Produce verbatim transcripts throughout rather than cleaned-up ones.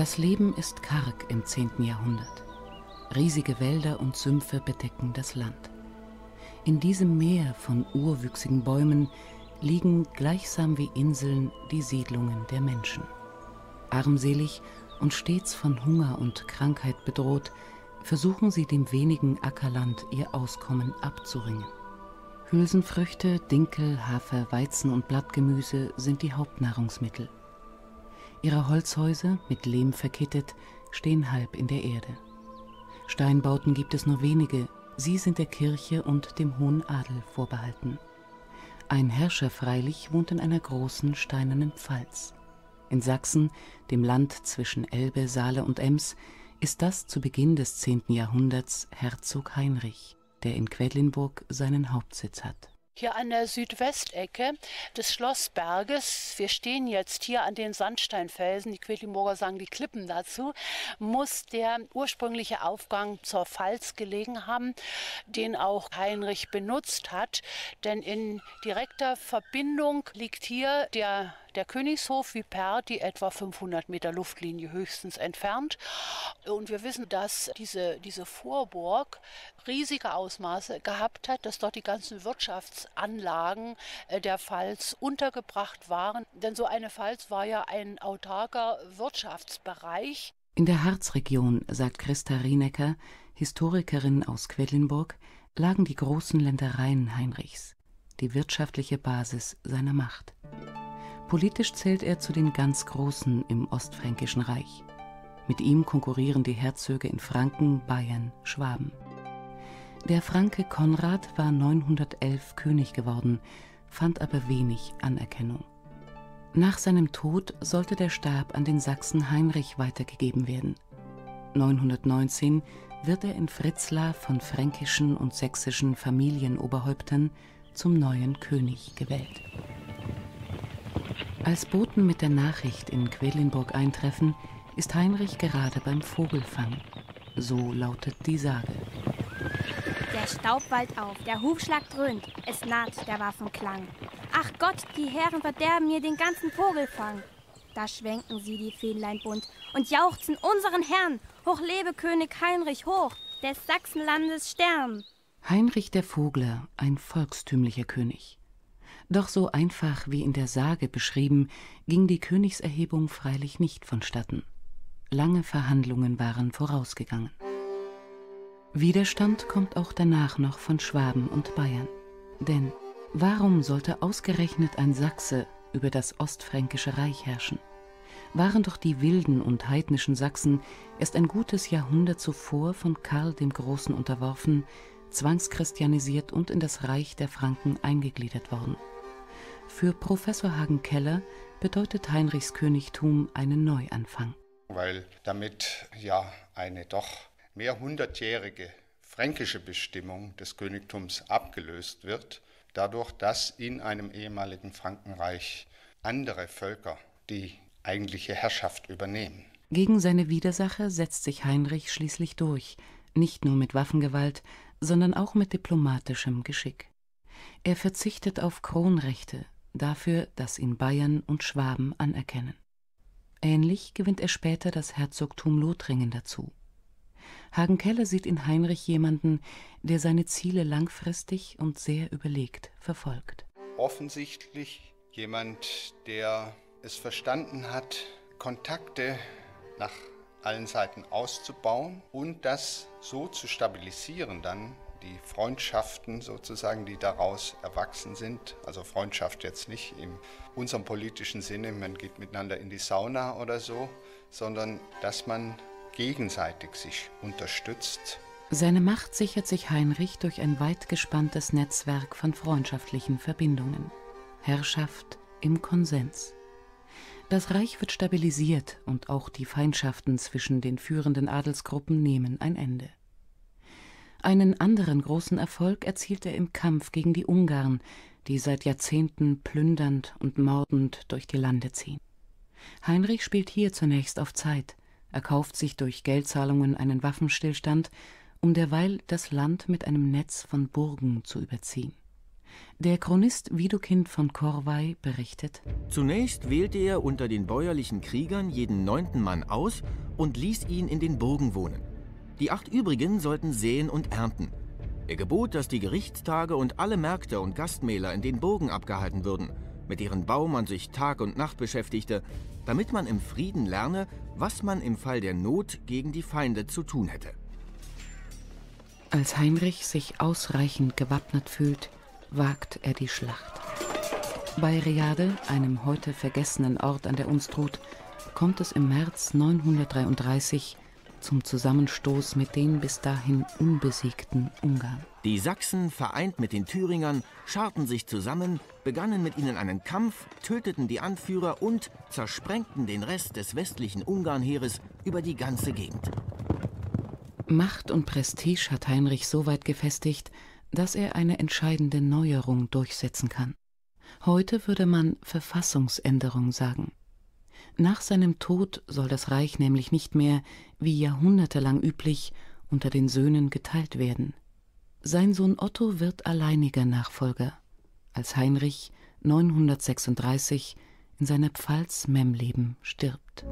Das Leben ist karg im zehnten Jahrhundert. Riesige Wälder und Sümpfe bedecken das Land. In diesem Meer von urwüchsigen Bäumen liegen gleichsam wie Inseln die Siedlungen der Menschen. Armselig und stets von Hunger und Krankheit bedroht, versuchen sie dem wenigen Ackerland ihr Auskommen abzuringen. Hülsenfrüchte, Dinkel, Hafer, Weizen und Blattgemüse sind die Hauptnahrungsmittel. Ihre Holzhäuser, mit Lehm verkittet, stehen halb in der Erde. Steinbauten gibt es nur wenige, sie sind der Kirche und dem hohen Adel vorbehalten. Ein Herrscher freilich wohnt in einer großen steinernen Pfalz. In Sachsen, dem Land zwischen Elbe, Saale und Ems, ist das zu Beginn des zehnten Jahrhunderts Herzog Heinrich, der in Quedlinburg seinen Hauptsitz hat. Hier an der Südwestecke des Schlossberges, wir stehen jetzt hier an den Sandsteinfelsen, die Quedlinburger sagen die Klippen dazu, muss der ursprüngliche Aufgang zur Pfalz gelegen haben, den auch Heinrich benutzt hat. Denn in direkter Verbindung liegt hier der Der Königshof Vipers, etwa fünfhundert Meter Luftlinie höchstens entfernt. Und wir wissen, dass diese, diese Vorburg riesige Ausmaße gehabt hat, dass dort die ganzen Wirtschaftsanlagen der Pfalz untergebracht waren. Denn so eine Pfalz war ja ein autarker Wirtschaftsbereich. In der Harzregion, sagt Christa Rienecker, Historikerin aus Quedlinburg, lagen die großen Ländereien Heinrichs, die wirtschaftliche Basis seiner Macht. Politisch zählt er zu den ganz Großen im Ostfränkischen Reich. Mit ihm konkurrieren die Herzöge in Franken, Bayern, Schwaben. Der Franke Konrad war neunhundertelf König geworden, fand aber wenig Anerkennung. Nach seinem Tod sollte der Stab an den Sachsen Heinrich weitergegeben werden. neunhundertneunzehn wird er in Fritzlar von fränkischen und sächsischen Familienoberhäuptern zum neuen König gewählt. Als Boten mit der Nachricht in Quedlinburg eintreffen, ist Heinrich gerade beim Vogelfang. So lautet die Sage. Der Staub wallt auf, der Hufschlag dröhnt, es naht der Waffenklang. Ach Gott, die Herren verderben mir den ganzen Vogelfang. Da schwenken sie die Fähnlein bunt und jauchzen unseren Herrn. Hoch lebe König Heinrich, hoch, des Sachsenlandes Stern. Heinrich der Vogler, ein volkstümlicher König. Doch so einfach wie in der Sage beschrieben, ging die Königserhebung freilich nicht vonstatten. Lange Verhandlungen waren vorausgegangen. Widerstand kommt auch danach noch von Schwaben und Bayern. Denn warum sollte ausgerechnet ein Sachse über das Ostfränkische Reich herrschen? Waren doch die wilden und heidnischen Sachsen erst ein gutes Jahrhundert zuvor von Karl dem Großen unterworfen, zwangschristianisiert und in das Reich der Franken eingegliedert worden. Für Professor Hagen-Keller bedeutet Heinrichs Königtum einen Neuanfang. Weil damit ja eine doch mehrhundertjährige fränkische Bestimmung des Königtums abgelöst wird, dadurch, dass in einem ehemaligen Frankenreich andere Völker die eigentliche Herrschaft übernehmen. Gegen seine Widersacher setzt sich Heinrich schließlich durch, nicht nur mit Waffengewalt, sondern auch mit diplomatischem Geschick. Er verzichtet auf Kronrechte, dafür, dass ihn Bayern und Schwaben anerkennen. Ähnlich gewinnt er später das Herzogtum Lothringen dazu. Hagen-Keller sieht in Heinrich jemanden, der seine Ziele langfristig und sehr überlegt verfolgt. Offensichtlich jemand, der es verstanden hat, Kontakte nach allen Seiten auszubauen und das so zu stabilisieren dann, die Freundschaften sozusagen, die daraus erwachsen sind, also Freundschaft jetzt nicht in unserem politischen Sinne, man geht miteinander in die Sauna oder so, sondern dass man gegenseitig sich unterstützt. Seine Macht sichert sich Heinrich durch ein weit gespanntes Netzwerk von freundschaftlichen Verbindungen. Herrschaft im Konsens. Das Reich wird stabilisiert und auch die Feindschaften zwischen den führenden Adelsgruppen nehmen ein Ende. Einen anderen großen Erfolg erzielt er im Kampf gegen die Ungarn, die seit Jahrzehnten plündernd und mordend durch die Lande ziehen. Heinrich spielt hier zunächst auf Zeit, erkauft sich durch Geldzahlungen einen Waffenstillstand, um derweil das Land mit einem Netz von Burgen zu überziehen. Der Chronist Widukind von Korvey berichtet: Zunächst wählte er unter den bäuerlichen Kriegern jeden neunten Mann aus und ließ ihn in den Burgen wohnen. Die acht übrigen sollten säen und ernten. Er gebot, dass die Gerichtstage und alle Märkte und Gastmähler in den Burgen abgehalten würden, mit deren Bau man sich Tag und Nacht beschäftigte, damit man im Frieden lerne, was man im Fall der Not gegen die Feinde zu tun hätte. Als Heinrich sich ausreichend gewappnet fühlt, wagt er die Schlacht. Bei Reade, einem heute vergessenen Ort an der Unstrut, kommt es im März neunhundertdreiunddreißig zum Zusammenstoß mit den bis dahin unbesiegten Ungarn. Die Sachsen, vereint mit den Thüringern, scharten sich zusammen, begannen mit ihnen einen Kampf, töteten die Anführer und zersprengten den Rest des westlichen Ungarnheeres über die ganze Gegend. Macht und Prestige hat Heinrich so weit gefestigt, dass er eine entscheidende Neuerung durchsetzen kann. Heute würde man Verfassungsänderung sagen. Nach seinem Tod soll das Reich nämlich nicht mehr, wie jahrhundertelang üblich, unter den Söhnen geteilt werden. Sein Sohn Otto wird alleiniger Nachfolger, als Heinrich neunhundertsechsunddreißig in seiner Pfalz Memleben stirbt.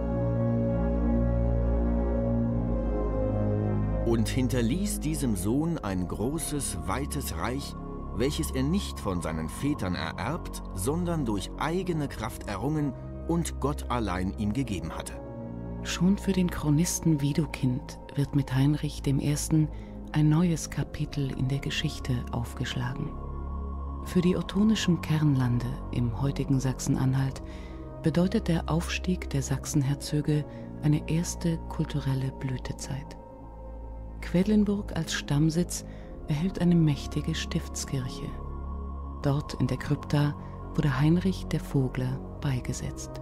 Und hinterließ diesem Sohn ein großes, weites Reich, welches er nicht von seinen Vätern ererbt, sondern durch eigene Kraft errungen und Gott allein ihm gegeben hatte. Schon für den Chronisten Widukind wird mit Heinrich dem Ersten ein neues Kapitel in der Geschichte aufgeschlagen. Für die ottonischen Kernlande im heutigen Sachsen-Anhalt bedeutet der Aufstieg der Sachsenherzöge eine erste kulturelle Blütezeit. Quedlinburg als Stammsitz erhält eine mächtige Stiftskirche. Dort in der Krypta wurde Heinrich der Vogler beigesetzt.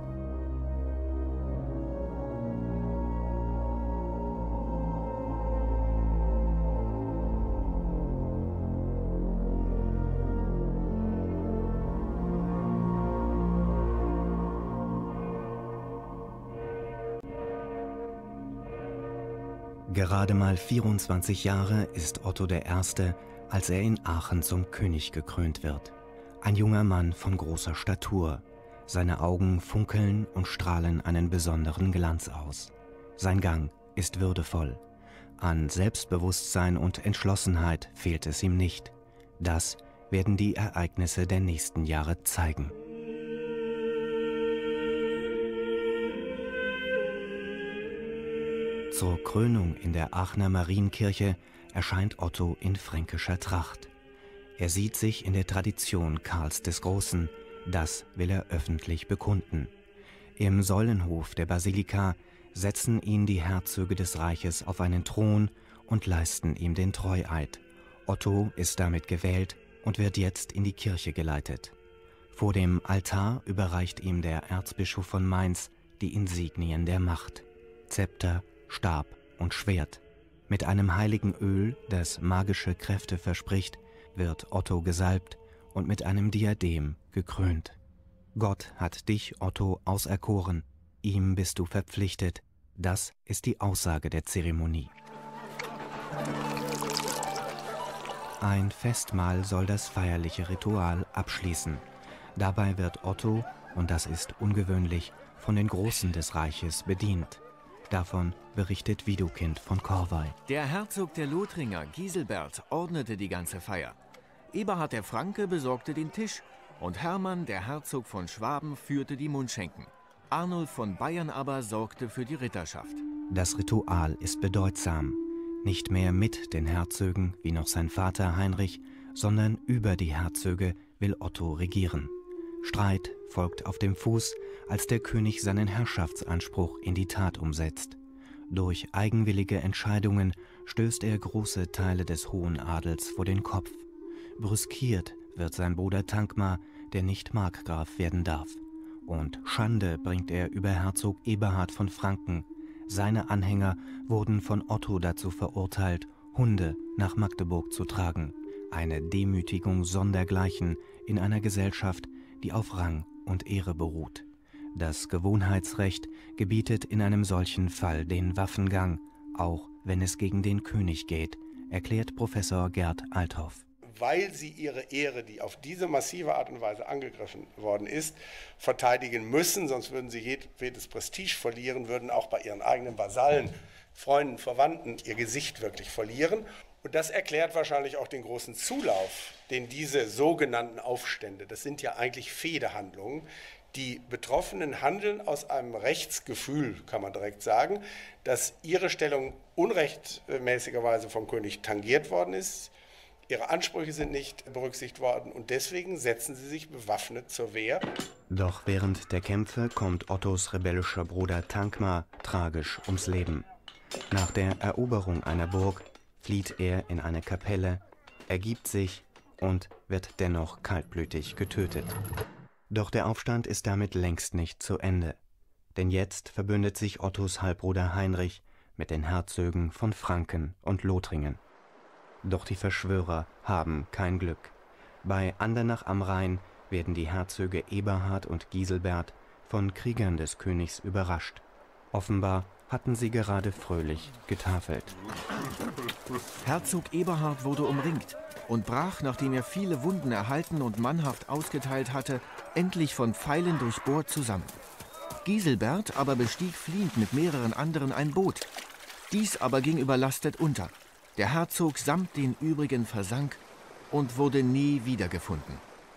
Gerade mal vierundzwanzig Jahre ist Otto der Erste, als er in Aachen zum König gekrönt wird. Ein junger Mann von großer Statur. Seine Augen funkeln und strahlen einen besonderen Glanz aus. Sein Gang ist würdevoll. An Selbstbewusstsein und Entschlossenheit fehlt es ihm nicht. Das werden die Ereignisse der nächsten Jahre zeigen. Zur Krönung in der Aachener Marienkirche erscheint Otto in fränkischer Tracht. Er sieht sich in der Tradition Karls des Großen, das will er öffentlich bekunden. Im Säulenhof der Basilika setzen ihn die Herzöge des Reiches auf einen Thron und leisten ihm den Treueid. Otto ist damit gewählt und wird jetzt in die Kirche geleitet. Vor dem Altar überreicht ihm der Erzbischof von Mainz die Insignien der Macht: Zepter, Stab und Schwert. Mit einem heiligen Öl, das magische Kräfte verspricht, wird Otto gesalbt und mit einem Diadem gekrönt. Gott hat dich, Otto, auserkoren. Ihm bist du verpflichtet. Das ist die Aussage der Zeremonie. Ein Festmahl soll das feierliche Ritual abschließen. Dabei wird Otto, und das ist ungewöhnlich, von den Großen des Reiches bedient. Davon berichtet Widukind von Korvey. Der Herzog der Lothringer, Giselbert, ordnete die ganze Feier. Eberhard der Franke besorgte den Tisch und Hermann, der Herzog von Schwaben, führte die Mundschenken. Arnulf von Bayern aber sorgte für die Ritterschaft. Das Ritual ist bedeutsam. Nicht mehr mit den Herzögen, wie noch sein Vater Heinrich, sondern über die Herzöge will Otto regieren. Streit folgt auf dem Fuß, als der König seinen Herrschaftsanspruch in die Tat umsetzt. Durch eigenwillige Entscheidungen stößt er große Teile des hohen Adels vor den Kopf. Brüskiert wird sein Bruder Thankmar, der nicht Markgraf werden darf. Und Schande bringt er über Herzog Eberhard von Franken. Seine Anhänger wurden von Otto dazu verurteilt, Hunde nach Magdeburg zu tragen. Eine Demütigung sondergleichen in einer Gesellschaft, die auf Rang und Ehre beruht. Das Gewohnheitsrecht gebietet in einem solchen Fall den Waffengang, auch wenn es gegen den König geht, erklärt Professor Gerd Althoff. weil sie ihre Ehre, die auf diese massive Art und Weise angegriffen worden ist, verteidigen müssen, sonst würden sie jedes Prestige verlieren, würden auch bei ihren eigenen Vasallen, Freunden, Verwandten ihr Gesicht wirklich verlieren. Und das erklärt wahrscheinlich auch den großen Zulauf, den diese sogenannten Aufstände, das sind ja eigentlich Fehdehandlungen, die Betroffenen handeln aus einem Rechtsgefühl, kann man direkt sagen, dass ihre Stellung unrechtmäßigerweise vom König tangiert worden ist. Ihre Ansprüche sind nicht berücksichtigt worden und deswegen setzen sie sich bewaffnet zur Wehr. Doch während der Kämpfe kommt Ottos rebellischer Bruder Thankmar tragisch ums Leben. Nach der Eroberung einer Burg flieht er in eine Kapelle, ergibt sich und wird dennoch kaltblütig getötet. Doch der Aufstand ist damit längst nicht zu Ende. Denn jetzt verbündet sich Ottos Halbbruder Heinrich mit den Herzögen von Franken und Lothringen. Doch die Verschwörer haben kein Glück. Bei Andernach am Rhein werden die Herzöge Eberhard und Giselbert von Kriegern des Königs überrascht. Offenbar hatten sie gerade fröhlich getafelt. Herzog Eberhard wurde umringt und brach, nachdem er viele Wunden erhalten und mannhaft ausgeteilt hatte, endlich von Pfeilen durchbohrt zusammen. Giselbert aber bestieg fliehend mit mehreren anderen ein Boot. Dies aber ging überlastet unter. Der Herzog samt den übrigen versank und wurde nie wiedergefunden.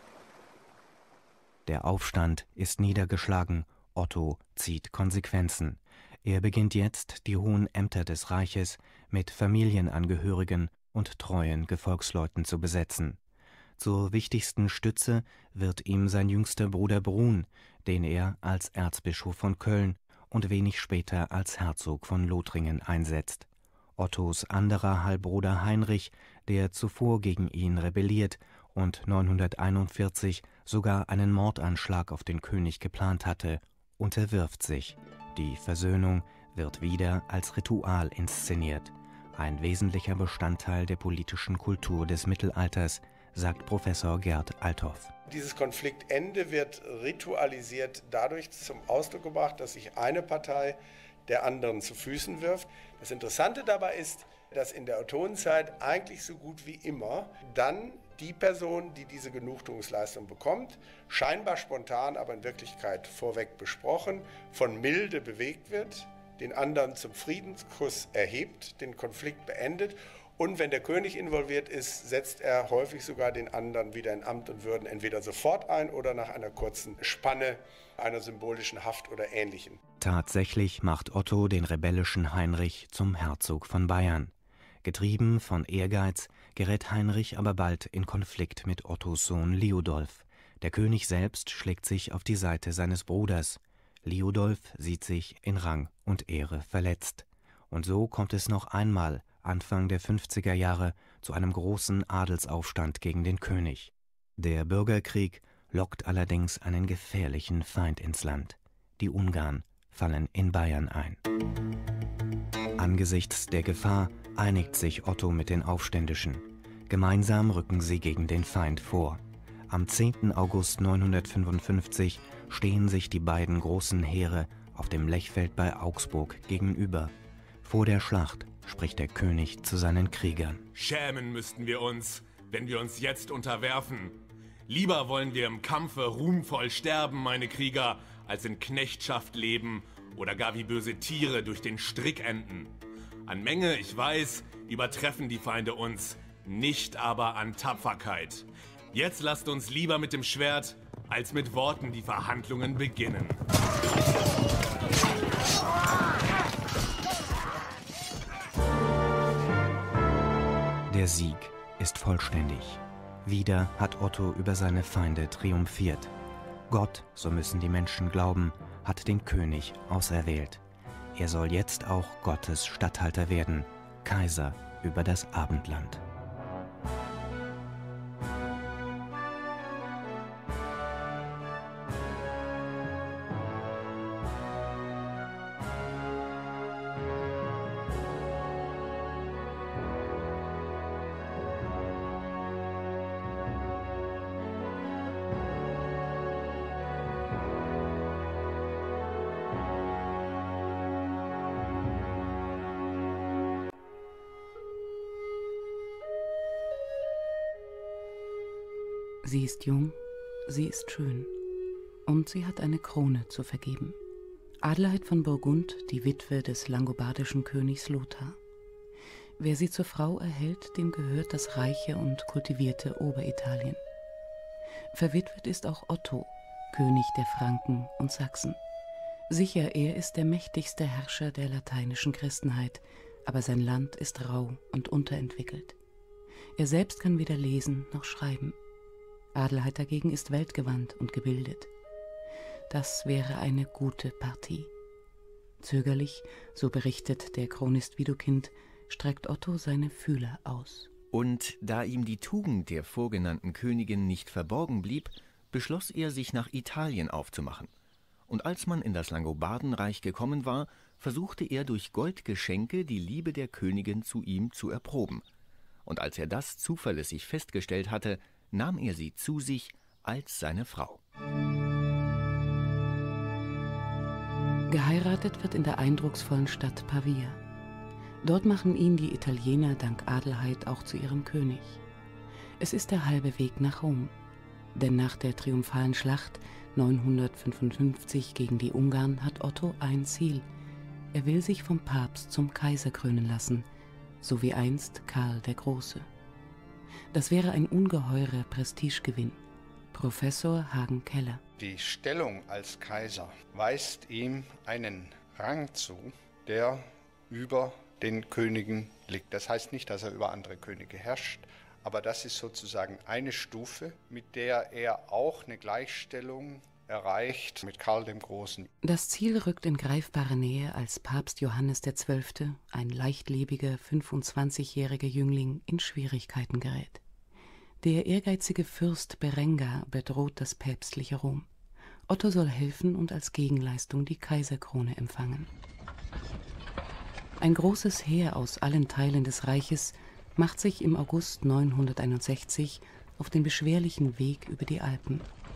Der Aufstand ist niedergeschlagen, Otto zieht Konsequenzen. Er beginnt jetzt, die hohen Ämter des Reiches mit Familienangehörigen und treuen Gefolgsleuten zu besetzen. Zur wichtigsten Stütze wird ihm sein jüngster Bruder Brun, den er als Erzbischof von Köln und wenig später als Herzog von Lothringen einsetzt. Ottos anderer Halbbruder Heinrich, der zuvor gegen ihn rebelliert und neunhunderteinundvierzig sogar einen Mordanschlag auf den König geplant hatte, unterwirft sich. Die Versöhnung wird wieder als Ritual inszeniert. Ein wesentlicher Bestandteil der politischen Kultur des Mittelalters, sagt Professor Gerd Althoff. Dieses Konfliktende wird ritualisiert dadurch zum Ausdruck gebracht, dass sich eine Partei der anderen zu Füßen wirft. Das Interessante dabei ist, dass in der Ottonenzeit eigentlich so gut wie immer dann die Person, die diese Genugtuungsleistung bekommt, scheinbar spontan, aber in Wirklichkeit vorweg besprochen, von Milde bewegt wird, den anderen zum Friedenskuss erhebt, den Konflikt beendet und wenn der König involviert ist, setzt er häufig sogar den anderen wieder in Amt und Würden entweder sofort ein oder nach einer kurzen Spanne einer symbolischen Haft oder Ähnlichem. Tatsächlich macht Otto den rebellischen Heinrich zum Herzog von Bayern. Getrieben von Ehrgeiz gerät Heinrich aber bald in Konflikt mit Ottos Sohn Liudolf. Der König selbst schlägt sich auf die Seite seines Bruders. Liudolf sieht sich in Rang und Ehre verletzt. Und so kommt es noch einmal, Anfang der fünfziger Jahre, zu einem großen Adelsaufstand gegen den König. Der Bürgerkrieg lockt allerdings einen gefährlichen Feind ins Land. Die Ungarn fallen in Bayern ein. Angesichts der Gefahr einigt sich Otto mit den Aufständischen. Gemeinsam rücken sie gegen den Feind vor. Am zehnten August neunhundertfünfundfünfzig stehen sich die beiden großen Heere auf dem Lechfeld bei Augsburg gegenüber. Vor der Schlacht spricht der König zu seinen Kriegern. Schämen müssten wir uns, wenn wir uns jetzt unterwerfen. Lieber wollen wir im Kampfe ruhmvoll sterben, meine Krieger, als in Knechtschaft leben oder gar wie böse Tiere durch den Strick enden. An Menge, ich weiß, übertreffen die Feinde uns, nicht aber an Tapferkeit. Jetzt lasst uns lieber mit dem Schwert als mit Worten die Verhandlungen beginnen. Der Sieg ist vollständig. Wieder hat Otto über seine Feinde triumphiert. Gott, so müssen die Menschen glauben, hat den König auserwählt. Er soll jetzt auch Gottes Statthalter werden, Kaiser über das Abendland. Sie ist jung, sie ist schön und sie hat eine Krone zu vergeben. Adelheid von Burgund, die Witwe des langobardischen Königs Lothar. Wer sie zur Frau erhält, dem gehört das reiche und kultivierte Oberitalien. Verwitwet ist auch Otto, König der Franken und Sachsen. Sicher, er ist der mächtigste Herrscher der lateinischen Christenheit, aber sein Land ist rau und unterentwickelt. Er selbst kann weder lesen noch schreiben. Adelheid dagegen ist weltgewandt und gebildet. Das wäre eine gute Partie. Zögerlich, so berichtet der Chronist Widukind, streckt Otto seine Fühler aus. Und da ihm die Tugend der vorgenannten Königin nicht verborgen blieb, beschloss er, sich nach Italien aufzumachen. Und als man in das Langobardenreich gekommen war, versuchte er durch Goldgeschenke die Liebe der Königin zu ihm zu erproben. Und als er das zuverlässig festgestellt hatte, nahm er sie zu sich als seine Frau. Geheiratet wird in der eindrucksvollen Stadt Pavia. Dort machen ihn die Italiener dank Adelheid auch zu ihrem König. Es ist der halbe Weg nach Rom, denn nach der triumphalen Schlacht neunhundertfünfundfünfzig gegen die Ungarn hat Otto ein Ziel. Er will sich vom Papst zum Kaiser krönen lassen, so wie einst Karl der Große. Das wäre ein ungeheurer Prestigegewinn. Professor Hagen Keller. Die Stellung als Kaiser weist ihm einen Rang zu, der über den Königen liegt. Das heißt nicht, dass er über andere Könige herrscht, aber das ist sozusagen eine Stufe, mit der er auch eine Gleichstellung erreicht mit Karl dem Großen. Das Ziel rückt in greifbare Nähe, als Papst Johannes der Zwölfte, ein leichtlebiger, fünfundzwanzigjähriger Jüngling, in Schwierigkeiten gerät. Der ehrgeizige Fürst Berengar bedroht das päpstliche Rom. Otto soll helfen und als Gegenleistung die Kaiserkrone empfangen. Ein großes Heer aus allen Teilen des Reiches macht sich im August neunhunderteinundsechzig auf den beschwerlichen Weg über die Alpen.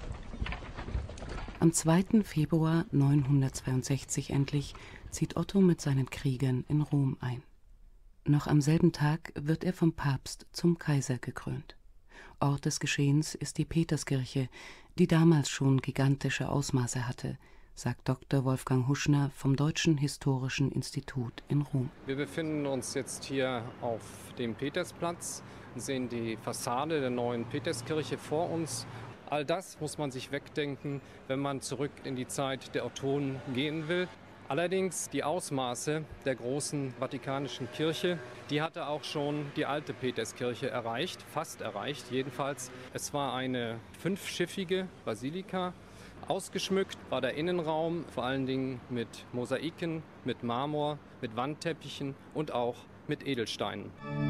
Am zweiten Februar neunhundertzweiundsechzig endlich zieht Otto mit seinen Kriegern in Rom ein. Noch am selben Tag wird er vom Papst zum Kaiser gekrönt. Ort des Geschehens ist die Peterskirche, die damals schon gigantische Ausmaße hatte, sagt Doktor Wolfgang Huschner vom Deutschen Historischen Institut in Rom. Wir befinden uns jetzt hier auf dem Petersplatz und sehen die Fassade der neuen Peterskirche vor uns. All das muss man sich wegdenken, wenn man zurück in die Zeit der Ottonen gehen will. Allerdings die Ausmaße der großen Vatikanischen Kirche, die hatte auch schon die alte Peterskirche erreicht, fast erreicht jedenfalls. Es war eine fünfschiffige Basilika. Ausgeschmückt war der Innenraum vor allen Dingen mit Mosaiken, mit Marmor, mit Wandteppichen und auch mit Edelsteinen.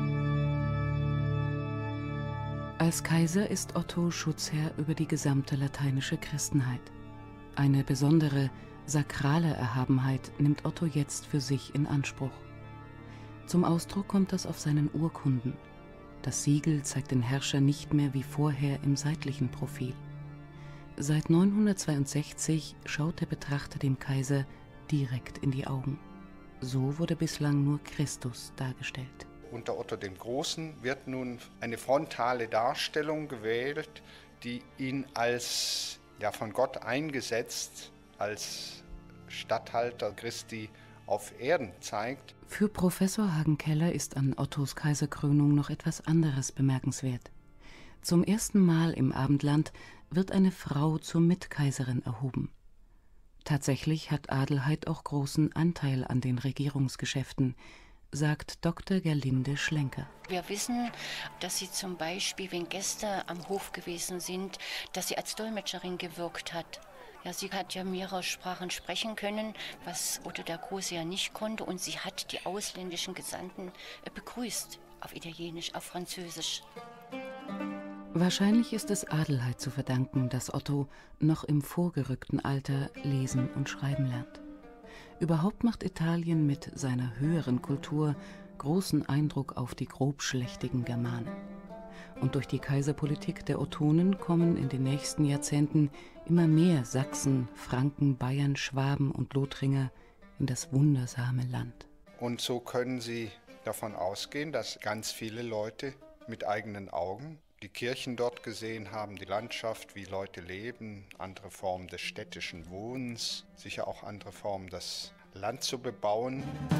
Als Kaiser ist Otto Schutzherr über die gesamte lateinische Christenheit. Eine besondere, sakrale Erhabenheit nimmt Otto jetzt für sich in Anspruch. Zum Ausdruck kommt das auf seinen Urkunden. Das Siegel zeigt den Herrscher nicht mehr wie vorher im seitlichen Profil. Seit neunhundertzweiundsechzig schaut der Betrachter dem Kaiser direkt in die Augen. So wurde bislang nur Christus dargestellt. Unter Otto dem Großen wird nun eine frontale Darstellung gewählt, die ihn als ja, von Gott eingesetzt, als Statthalter Christi auf Erden zeigt. Für Professor Hagen Keller ist an Ottos Kaiserkrönung noch etwas anderes bemerkenswert. Zum ersten Mal im Abendland wird eine Frau zur Mitkaiserin erhoben. Tatsächlich hat Adelheid auch großen Anteil an den Regierungsgeschäften, sagt Doktor Gerlinde Schlenker. Wir wissen, dass sie zum Beispiel, wenn Gäste am Hof gewesen sind, dass sie als Dolmetscherin gewirkt hat. Ja, sie hat ja mehrere Sprachen sprechen können, was Otto der Große ja nicht konnte. Und sie hat die ausländischen Gesandten begrüßt, auf Italienisch, auf Französisch. Wahrscheinlich ist es Adelheid zu verdanken, dass Otto noch im vorgerückten Alter lesen und schreiben lernt. Überhaupt macht Italien mit seiner höheren Kultur großen Eindruck auf die grobschlächtigen Germanen. Und durch die Kaiserpolitik der Ottonen kommen in den nächsten Jahrzehnten immer mehr Sachsen, Franken, Bayern, Schwaben und Lothringer in das wundersame Land. Und so können Sie davon ausgehen, dass ganz viele Leute mit eigenen Augen die Kirchen dort gesehen haben, die Landschaft, wie Leute leben, andere Formen des städtischen Wohnens, sicher auch andere Formen, das Land zu bebauen.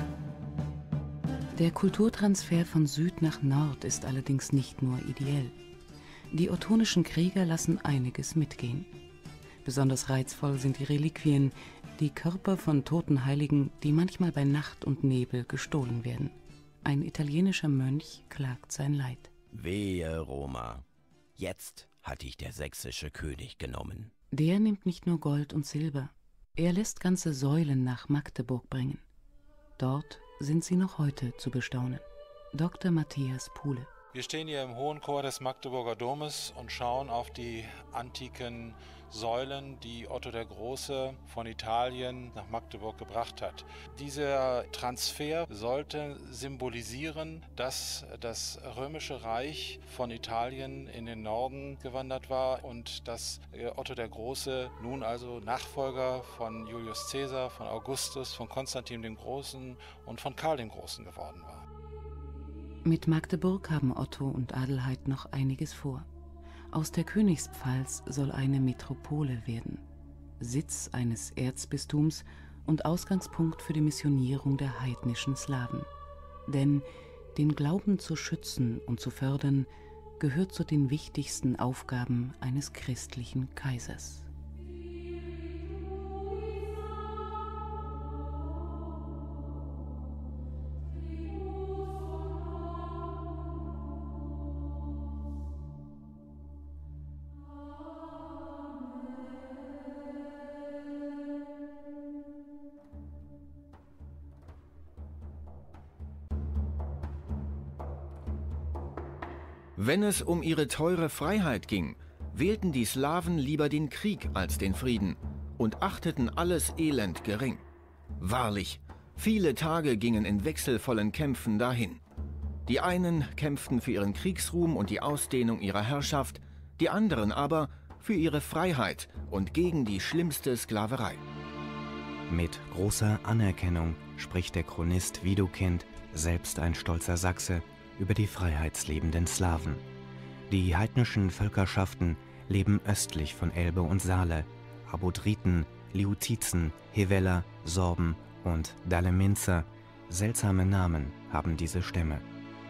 Der Kulturtransfer von Süd nach Nord ist allerdings nicht nur ideell. Die ottonischen Krieger lassen einiges mitgehen. Besonders reizvoll sind die Reliquien, die Körper von toten Heiligen, die manchmal bei Nacht und Nebel gestohlen werden. Ein italienischer Mönch klagt sein Leid. Wehe, Roma. Jetzt hat dich der sächsische König genommen. Der nimmt nicht nur Gold und Silber. Er lässt ganze Säulen nach Magdeburg bringen. Dort sind sie noch heute zu bestaunen. Doktor Matthias Puhle. Wir stehen hier im Hohen Chor des Magdeburger Domes und schauen auf die antiken Säulen, die Otto der Große von Italien nach Magdeburg gebracht hat. Dieser Transfer sollte symbolisieren, dass das Römische Reich von Italien in den Norden gewandert war und dass Otto der Große nun also Nachfolger von Julius Caesar, von Augustus, von Konstantin dem Großen und von Karl dem Großen geworden war. Mit Magdeburg haben Otto und Adelheid noch einiges vor. Aus der Königspfalz soll eine Metropole werden, Sitz eines Erzbistums und Ausgangspunkt für die Missionierung der heidnischen Slawen. Denn den Glauben zu schützen und zu fördern, gehört zu den wichtigsten Aufgaben eines christlichen Kaisers. Wenn es um ihre teure Freiheit ging, wählten die Slawen lieber den Krieg als den Frieden und achteten alles Elend gering. Wahrlich, viele Tage gingen in wechselvollen Kämpfen dahin. Die einen kämpften für ihren Kriegsruhm und die Ausdehnung ihrer Herrschaft, die anderen aber für ihre Freiheit und gegen die schlimmste Sklaverei. Mit großer Anerkennung spricht der Chronist Widukind, selbst ein stolzer Sachse, über die freiheitsliebenden Slawen. Die heidnischen Völkerschaften leben östlich von Elbe und Saale. Abodriten, Liutizen, Heveller, Sorben und Daleminzer, seltsame Namen haben diese Stämme.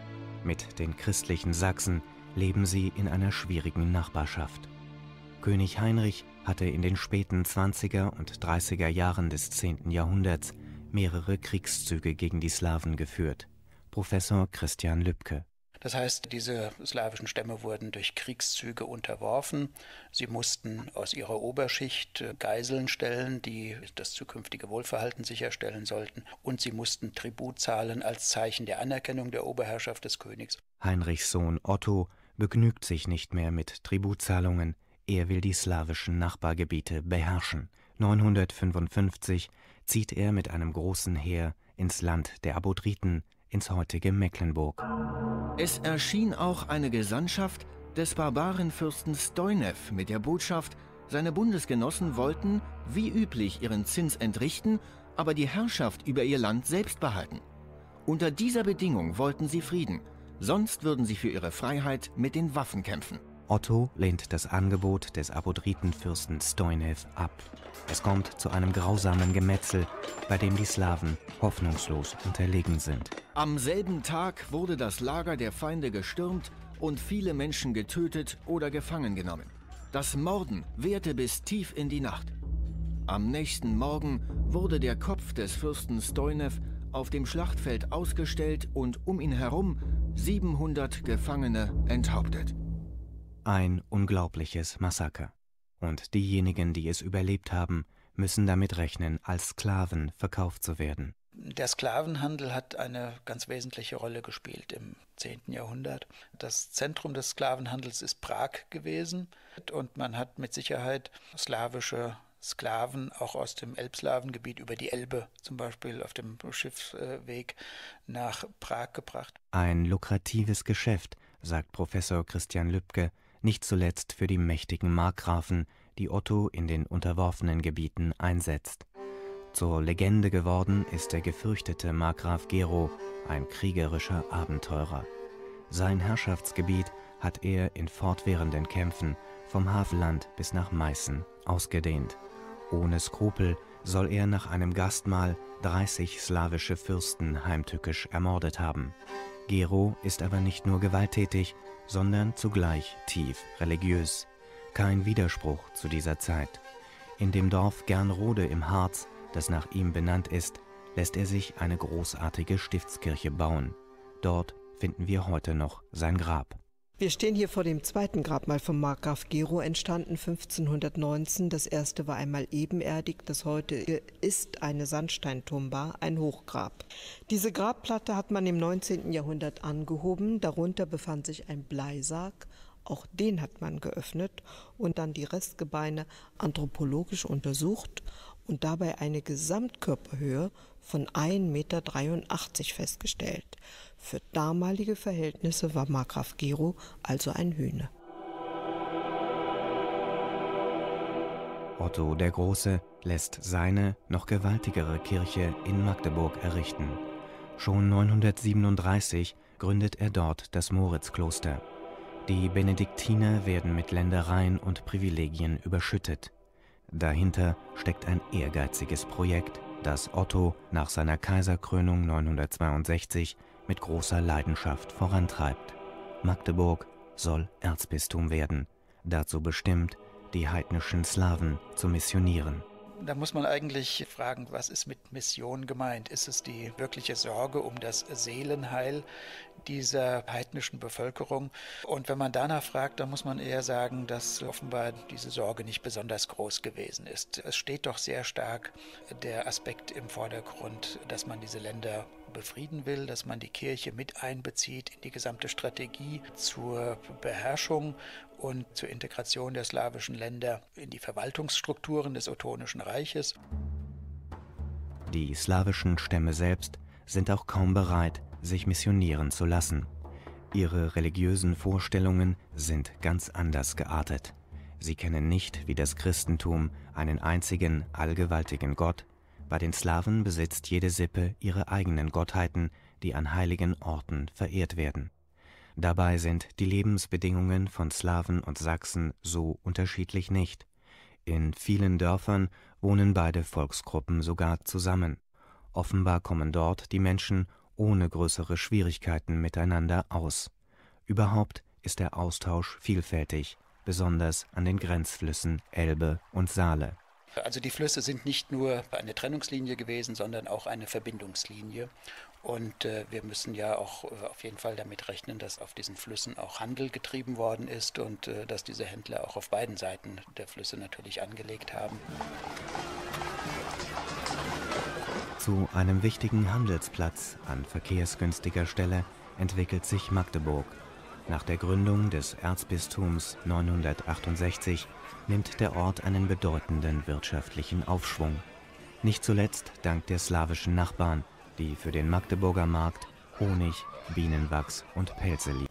Mit den christlichen Sachsen leben sie in einer schwierigen Nachbarschaft. König Heinrich hatte in den späten zwanziger und dreißiger Jahren des zehnten Jahrhunderts mehrere Kriegszüge gegen die Slawen geführt. Professor Christian Lübke. Das heißt, diese slawischen Stämme wurden durch Kriegszüge unterworfen. Sie mussten aus ihrer Oberschicht Geiseln stellen, die das zukünftige Wohlverhalten sicherstellen sollten. Und sie mussten Tribut zahlen als Zeichen der Anerkennung der Oberherrschaft des Königs. Heinrichs Sohn Otto begnügt sich nicht mehr mit Tributzahlungen. Er will die slawischen Nachbargebiete beherrschen. neunhundertfünfundfünfzig zieht er mit einem großen Heer ins Land der Abodriten, ins heutige Mecklenburg. Es erschien auch eine Gesandtschaft des Barbarenfürsten Stoinew mit der Botschaft, seine Bundesgenossen wollten, wie üblich, ihren Zins entrichten, aber die Herrschaft über ihr Land selbst behalten. Unter dieser Bedingung wollten sie Frieden, sonst würden sie für ihre Freiheit mit den Waffen kämpfen. Otto lehnt das Angebot des Abodritenfürsten Stoinew ab. Es kommt zu einem grausamen Gemetzel, bei dem die Slawen hoffnungslos unterlegen sind. Am selben Tag wurde das Lager der Feinde gestürmt und viele Menschen getötet oder gefangen genommen. Das Morden währte bis tief in die Nacht. Am nächsten Morgen wurde der Kopf des Fürsten Stoinew auf dem Schlachtfeld ausgestellt und um ihn herum siebenhundert Gefangene enthauptet. Ein unglaubliches Massaker. Und diejenigen, die es überlebt haben, müssen damit rechnen, als Sklaven verkauft zu werden. Der Sklavenhandel hat eine ganz wesentliche Rolle gespielt im zehnten Jahrhundert. Das Zentrum des Sklavenhandels ist Prag gewesen und man hat mit Sicherheit slawische Sklaven auch aus dem Elbslawengebiet über die Elbe, zum Beispiel auf dem Schiffsweg nach Prag gebracht. Ein lukratives Geschäft, sagt Professor Christian Lübke, nicht zuletzt für die mächtigen Markgrafen, die Otto in den unterworfenen Gebieten einsetzt. Zur Legende geworden ist der gefürchtete Markgraf Gero, ein kriegerischer Abenteurer. Sein Herrschaftsgebiet hat er in fortwährenden Kämpfen vom Havelland bis nach Meißen ausgedehnt. Ohne Skrupel soll er nach einem Gastmahl dreißig slawische Fürsten heimtückisch ermordet haben. Gero ist aber nicht nur gewalttätig, sondern zugleich tief religiös. Kein Widerspruch zu dieser Zeit. In dem Dorf Gernrode im Harz, das nach ihm benannt ist, lässt er sich eine großartige Stiftskirche bauen. Dort finden wir heute noch sein Grab. Wir stehen hier vor dem zweiten Grabmal vom Markgraf Gero, entstanden fünfzehnhundertneunzehn. Das erste war einmal ebenerdig, das heute ist eine Sandsteintumba, ein Hochgrab. Diese Grabplatte hat man im neunzehnten Jahrhundert angehoben, darunter befand sich ein Bleisarg, auch den hat man geöffnet und dann die Restgebeine anthropologisch untersucht und dabei eine Gesamtkörperhöhe von ein Meter dreiundachtzig festgestellt. Für damalige Verhältnisse war Markgraf Gero also ein Hühne. Otto der Große lässt seine noch gewaltigere Kirche in Magdeburg errichten. Schon neunhundertsiebenunddreißig gründet er dort das Moritzkloster. Die Benediktiner werden mit Ländereien und Privilegien überschüttet. Dahinter steckt ein ehrgeiziges Projekt, das Otto nach seiner Kaiserkrönung neunhundertzweiundsechzig mit großer Leidenschaft vorantreibt. Magdeburg soll Erzbistum werden, dazu bestimmt, die heidnischen Slawen zu missionieren. Da muss man eigentlich fragen, was ist mit Mission gemeint? Ist es die wirkliche Sorge um das Seelenheil dieser heidnischen Bevölkerung? Und wenn man danach fragt, dann muss man eher sagen, dass offenbar diese Sorge nicht besonders groß gewesen ist. Es steht doch sehr stark der Aspekt im Vordergrund, dass man diese Länder befrieden will, dass man die Kirche mit einbezieht in die gesamte Strategie zur Beherrschung und zur Integration der slawischen Länder in die Verwaltungsstrukturen des Ottonischen Reiches. Die slawischen Stämme selbst sind auch kaum bereit, sich missionieren zu lassen. Ihre religiösen Vorstellungen sind ganz anders geartet. Sie kennen nicht, wie das Christentum, einen einzigen, allgewaltigen Gott. Bei den Slawen besitzt jede Sippe ihre eigenen Gottheiten, die an heiligen Orten verehrt werden. Dabei sind die Lebensbedingungen von Slawen und Sachsen so unterschiedlich nicht. In vielen Dörfern wohnen beide Volksgruppen sogar zusammen. Offenbar kommen dort die Menschen ohne größere Schwierigkeiten miteinander aus. Überhaupt ist der Austausch vielfältig, besonders an den Grenzflüssen Elbe und Saale. Also die Flüsse sind nicht nur eine Trennungslinie gewesen, sondern auch eine Verbindungslinie. Und äh, wir müssen ja auch äh, auf jeden Fall damit rechnen, dass auf diesen Flüssen auch Handel getrieben worden ist und äh, dass diese Händler auch auf beiden Seiten der Flüsse natürlich angelegt haben. Zu einem wichtigen Handelsplatz an verkehrsgünstiger Stelle entwickelt sich Magdeburg. Nach der Gründung des Erzbistums neunhundertachtundsechzig nimmt der Ort einen bedeutenden wirtschaftlichen Aufschwung. Nicht zuletzt dank der slawischen Nachbarn, die für den Magdeburger Markt Honig, Bienenwachs und Pelze liefern.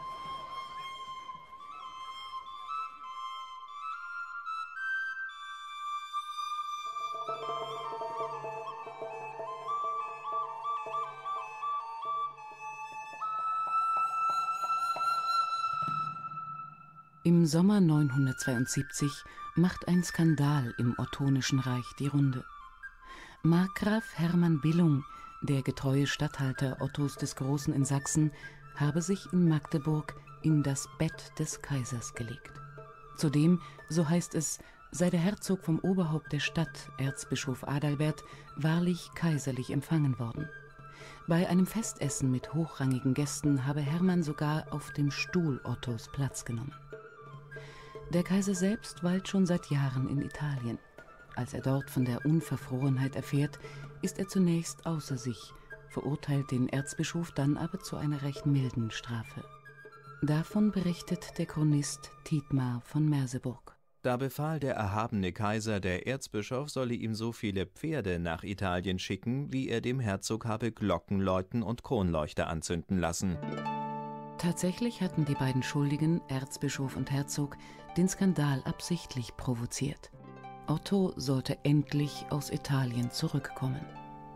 Im Sommer neunhundertzweiundsiebzig macht ein Skandal im Ottonischen Reich die Runde. Markgraf Hermann Billung, der getreue Statthalter Ottos des Großen in Sachsen, habe sich in Magdeburg in das Bett des Kaisers gelegt. Zudem, so heißt es, sei der Herzog vom Oberhaupt der Stadt, Erzbischof Adalbert, wahrlich kaiserlich empfangen worden. Bei einem Festessen mit hochrangigen Gästen habe Hermann sogar auf dem Stuhl Ottos Platz genommen. Der Kaiser selbst weilt schon seit Jahren in Italien. Als er dort von der Unverfrorenheit erfährt, ist er zunächst außer sich, verurteilt den Erzbischof dann aber zu einer recht milden Strafe. Davon berichtet der Chronist Thietmar von Merseburg. Da befahl der erhabene Kaiser, der Erzbischof solle ihm so viele Pferde nach Italien schicken, wie er dem Herzog habe Glocken läuten und Kronleuchter anzünden lassen. Tatsächlich hatten die beiden Schuldigen, Erzbischof und Herzog, den Skandal absichtlich provoziert. Otto sollte endlich aus Italien zurückkommen.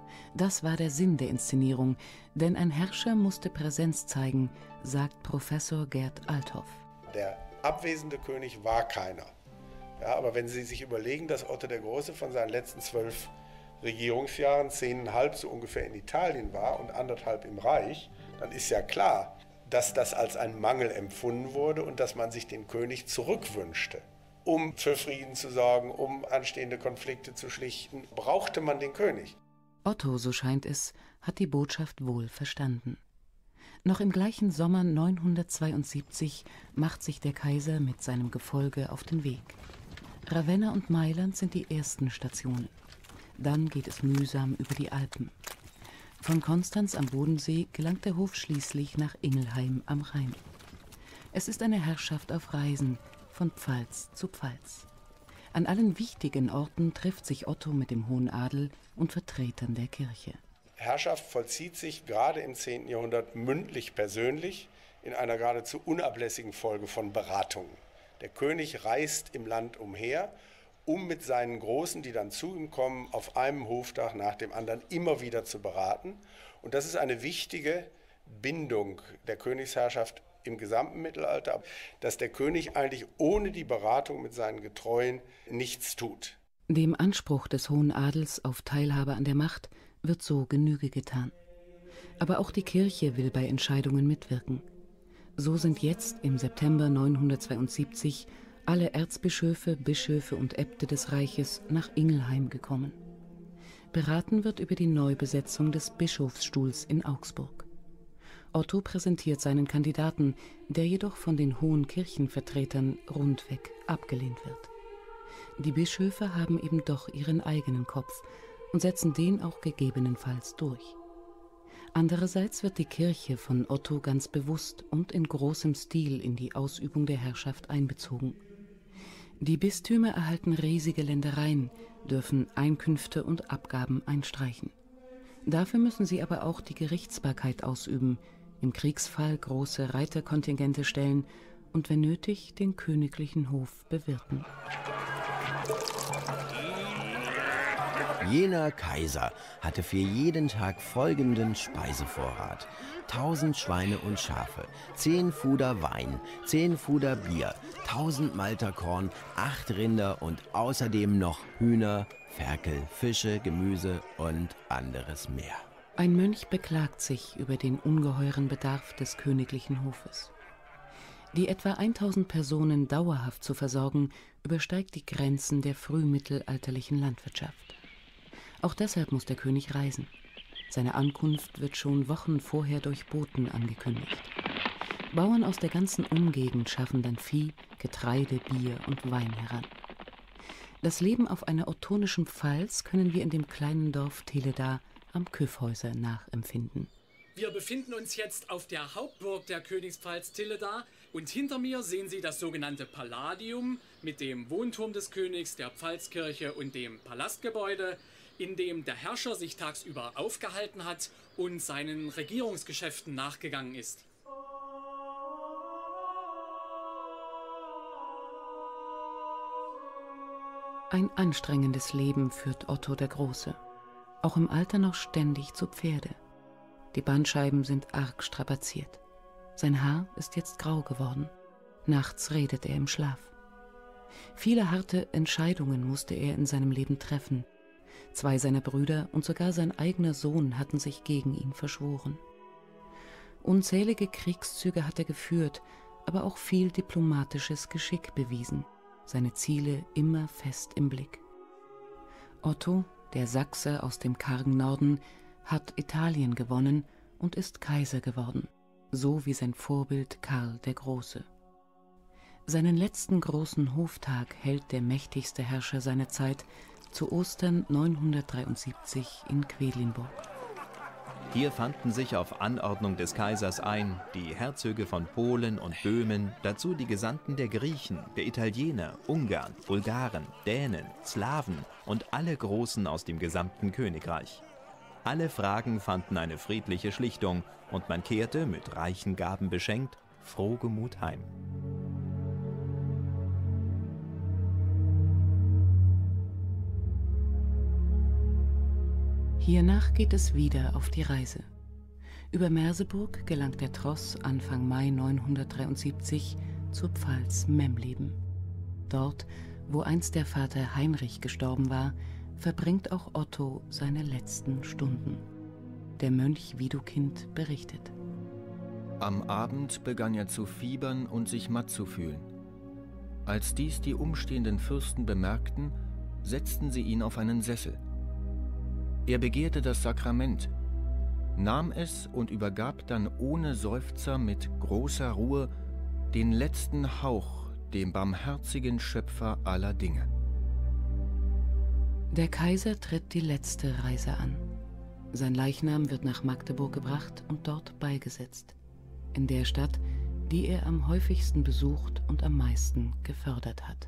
Das war der Sinn der Inszenierung, denn ein Herrscher musste Präsenz zeigen, sagt Professor Gerd Althoff. Der abwesende König war keiner. Ja, aber wenn Sie sich überlegen, dass Otto der Große von seinen letzten zwölf Regierungsjahren zehneinhalb so ungefähr in Italien war und anderthalb im Reich, dann ist ja klar, dass das als ein Mangel empfunden wurde und dass man sich den König zurückwünschte. Um für Frieden zu sorgen, um anstehende Konflikte zu schlichten, brauchte man den König. Otto, so scheint es, hat die Botschaft wohl verstanden. Noch im gleichen Sommer neunhundertzweiundsiebzig macht sich der Kaiser mit seinem Gefolge auf den Weg. Ravenna und Mailand sind die ersten Stationen. Dann geht es mühsam über die Alpen. Von Konstanz am Bodensee gelangt der Hof schließlich nach Ingelheim am Rhein. Es ist eine Herrschaft auf Reisen, von Pfalz zu Pfalz. An allen wichtigen Orten trifft sich Otto mit dem hohen Adel und Vertretern der Kirche. Herrschaft vollzieht sich gerade im zehnten Jahrhundert mündlich persönlich in einer geradezu unablässigen Folge von Beratungen. Der König reist im Land umher, um mit seinen Großen, die dann zu ihm kommen, auf einem Hoftag nach dem anderen immer wieder zu beraten. Und das ist eine wichtige Bindung der Königsherrschaft im gesamten Mittelalter, dass der König eigentlich ohne die Beratung mit seinen Getreuen nichts tut. Dem Anspruch des Hohen Adels auf Teilhabe an der Macht wird so Genüge getan. Aber auch die Kirche will bei Entscheidungen mitwirken. So sind jetzt im September neunhundertzweiundsiebzig alle Erzbischöfe, Bischöfe und Äbte des Reiches nach Ingelheim gekommen. Beraten wird über die Neubesetzung des Bischofsstuhls in Augsburg. Otto präsentiert seinen Kandidaten, der jedoch von den hohen Kirchenvertretern rundweg abgelehnt wird. Die Bischöfe haben eben doch ihren eigenen Kopf und setzen den auch gegebenenfalls durch. Andererseits wird die Kirche von Otto ganz bewusst und in großem Stil in die Ausübung der Herrschaft einbezogen. Die Bistümer erhalten riesige Ländereien, dürfen Einkünfte und Abgaben einstreichen. Dafür müssen sie aber auch die Gerichtsbarkeit ausüben, im Kriegsfall große Reiterkontingente stellen und wenn nötig den königlichen Hof bewirten. Jener Kaiser hatte für jeden Tag folgenden Speisevorrat: tausend Schweine und Schafe, zehn Fuder Wein, zehn Fuder Bier, tausend Malter Korn, acht Rinder und außerdem noch Hühner, Ferkel, Fische, Gemüse und anderes mehr. Ein Mönch beklagt sich über den ungeheuren Bedarf des königlichen Hofes. Die etwa tausend Personen dauerhaft zu versorgen, übersteigt die Grenzen der frühmittelalterlichen Landwirtschaft. Auch deshalb muss der König reisen. Seine Ankunft wird schon Wochen vorher durch Boten angekündigt. Bauern aus der ganzen Umgegend schaffen dann Vieh, Getreide, Bier und Wein heran. Das Leben auf einer ottonischen Pfalz können wir in dem kleinen Dorf Teleda am Kyffhäuser nachempfinden. Wir befinden uns jetzt auf der Hauptburg der Königspfalz Teleda und hinter mir sehen Sie das sogenannte Palladium mit dem Wohnturm des Königs, der Pfalzkirche und dem Palastgebäude, in dem der Herrscher sich tagsüber aufgehalten hat und seinen Regierungsgeschäften nachgegangen ist. Ein anstrengendes Leben führt Otto der Große, auch im Alter noch ständig zu Pferde. Die Bandscheiben sind arg strapaziert. Sein Haar ist jetzt grau geworden. Nachts redet er im Schlaf. Viele harte Entscheidungen musste er in seinem Leben treffen. Zwei seiner Brüder und sogar sein eigener Sohn hatten sich gegen ihn verschworen. Unzählige Kriegszüge hat er geführt, aber auch viel diplomatisches Geschick bewiesen, seine Ziele immer fest im Blick. Otto, der Sachse aus dem kargen Norden, hat Italien gewonnen und ist Kaiser geworden, so wie sein Vorbild Karl der Große. Seinen letzten großen Hoftag hält der mächtigste Herrscher seiner Zeit zu Ostern neunhundertdreiundsiebzig in Quedlinburg. Hier fanden sich auf Anordnung des Kaisers ein die Herzöge von Polen und Böhmen, dazu die Gesandten der Griechen, der Italiener, Ungarn, Bulgaren, Dänen, Slawen und alle Großen aus dem gesamten Königreich. Alle Fragen fanden eine friedliche Schlichtung und man kehrte, mit reichen Gaben beschenkt, frohgemut heim. Hiernach geht es wieder auf die Reise. Über Merseburg gelangt der Tross Anfang Mai neunhundertdreiundsiebzig zur Pfalz Memleben. Dort, wo einst der Vater Heinrich gestorben war, verbringt auch Otto seine letzten Stunden. Der Mönch Widukind berichtet. Am Abend begann er zu fiebern und sich matt zu fühlen. Als dies die umstehenden Fürsten bemerkten, setzten sie ihn auf einen Sessel. Er begehrte das Sakrament, nahm es und übergab dann ohne Seufzer mit großer Ruhe den letzten Hauch dem barmherzigen Schöpfer aller Dinge. Der Kaiser tritt die letzte Reise an. Sein Leichnam wird nach Magdeburg gebracht und dort beigesetzt. In der Stadt, die er am häufigsten besucht und am meisten gefördert hat.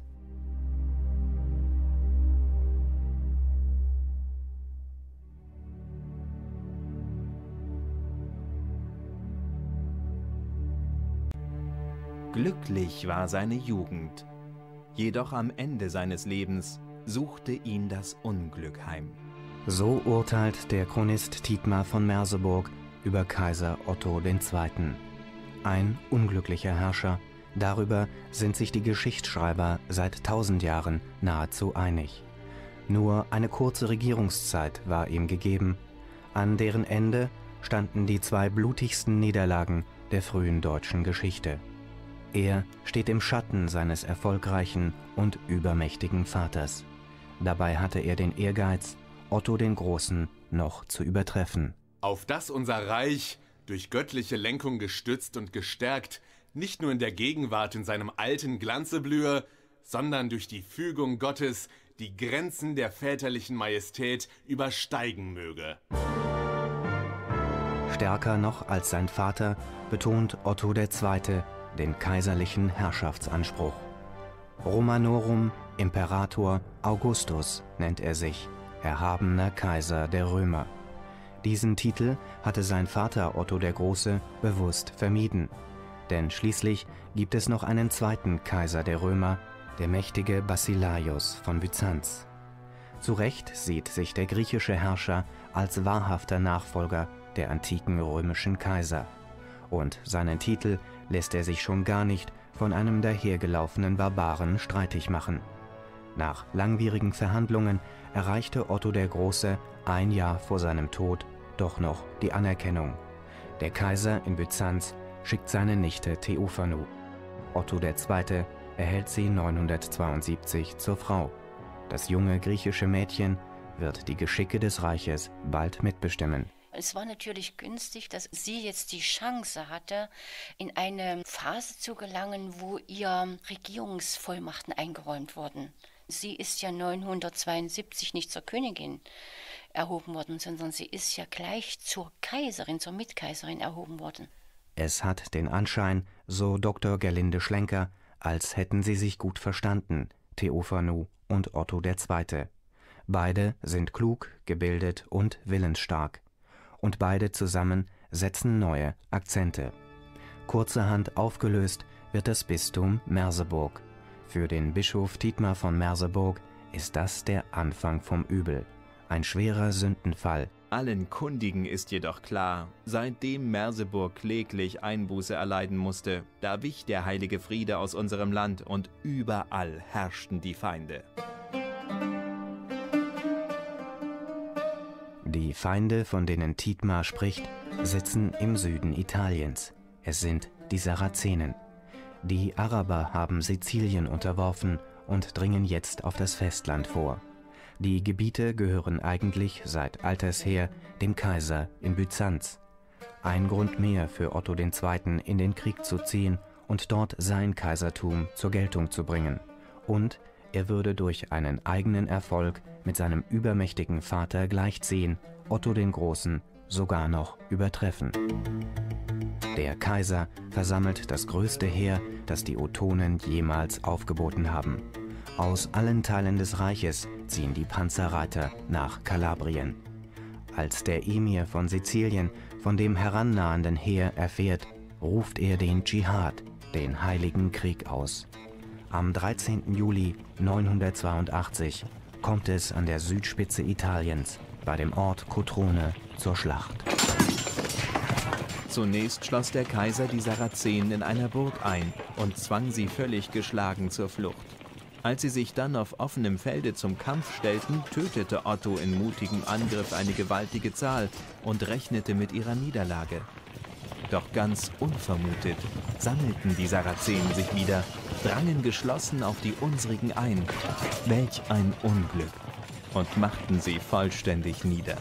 Glücklich war seine Jugend, jedoch am Ende seines Lebens suchte ihn das Unglück heim. So urteilt der Chronist Thietmar von Merseburg über Kaiser Otto der Zweite. Ein unglücklicher Herrscher, darüber sind sich die Geschichtsschreiber seit tausend Jahren nahezu einig. Nur eine kurze Regierungszeit war ihm gegeben, an deren Ende standen die zwei blutigsten Niederlagen der frühen deutschen Geschichte. Er steht im Schatten seines erfolgreichen und übermächtigen Vaters. Dabei hatte er den Ehrgeiz, Otto den Großen noch zu übertreffen. Auf dass unser Reich, durch göttliche Lenkung gestützt und gestärkt, nicht nur in der Gegenwart in seinem alten Glanze blühe, sondern durch die Fügung Gottes die Grenzen der väterlichen Majestät übersteigen möge. Stärker noch als sein Vater betont Otto der Zweite den kaiserlichen Herrschaftsanspruch. Romanorum Imperator Augustus nennt er sich, erhabener Kaiser der Römer. Diesen Titel hatte sein Vater Otto der Große bewusst vermieden, denn schließlich gibt es noch einen zweiten Kaiser der Römer, der mächtige Basilaios von Byzanz. Zu Recht sieht sich der griechische Herrscher als wahrhafter Nachfolger der antiken römischen Kaiser, und seinen Titel lässt er sich schon gar nicht von einem dahergelaufenen Barbaren streitig machen. Nach langwierigen Verhandlungen erreichte Otto der Große ein Jahr vor seinem Tod doch noch die Anerkennung. Der Kaiser in Byzanz schickt seine Nichte Theophanu. Otto der Zweite erhält sie neunhundertzweiundsiebzig zur Frau. Das junge griechische Mädchen wird die Geschicke des Reiches bald mitbestimmen. Es war natürlich günstig, dass sie jetzt die Chance hatte, in eine Phase zu gelangen, wo ihr Regierungsvollmachten eingeräumt wurden. Sie ist ja neunhundertzweiundsiebzig nicht zur Königin erhoben worden, sondern sie ist ja gleich zur Kaiserin, zur Mitkaiserin erhoben worden. Es hat den Anschein, so Doktor Gerlinde Schlenker, als hätten sie sich gut verstanden, Theophanu und Otto der Zweite. Beide sind klug, gebildet und willensstark. Und beide zusammen setzen neue Akzente. Kurzerhand aufgelöst wird das Bistum Merseburg. Für den Bischof Thietmar von Merseburg ist das der Anfang vom Übel. Ein schwerer Sündenfall. Allen Kundigen ist jedoch klar, seitdem Merseburg kläglich Einbuße erleiden musste, da wich der heilige Friede aus unserem Land und überall herrschten die Feinde. Die Feinde, von denen Thietmar spricht, sitzen im Süden Italiens. Es sind die Sarazenen. Die Araber haben Sizilien unterworfen und dringen jetzt auf das Festland vor. Die Gebiete gehören eigentlich seit alters her dem Kaiser in Byzanz. Ein Grund mehr für Otto den Zweiten in den Krieg zu ziehen und dort sein Kaisertum zur Geltung zu bringen. Und er würde durch einen eigenen Erfolg mit seinem übermächtigen Vater gleichziehen, Otto den Großen sogar noch übertreffen. Der Kaiser versammelt das größte Heer, das die Ottonen jemals aufgeboten haben. Aus allen Teilen des Reiches ziehen die Panzerreiter nach Kalabrien. Als der Emir von Sizilien von dem herannahenden Heer erfährt, ruft er den Dschihad, den heiligen Krieg, aus. Am dreizehnten Juli neunhundertzweiundachtzig kommt es an der Südspitze Italiens bei dem Ort Kotrone zur Schlacht. Zunächst schloss der Kaiser die Sarazenen in einer Burg ein und zwang sie völlig geschlagen zur Flucht. Als sie sich dann auf offenem Felde zum Kampf stellten, tötete Otto in mutigem Angriff eine gewaltige Zahl und rechnete mit ihrer Niederlage. Doch ganz unvermutet sammelten die Sarazenen sich wieder, drangen geschlossen auf die unsrigen ein. Welch ein Unglück! Und machten sie vollständig nieder.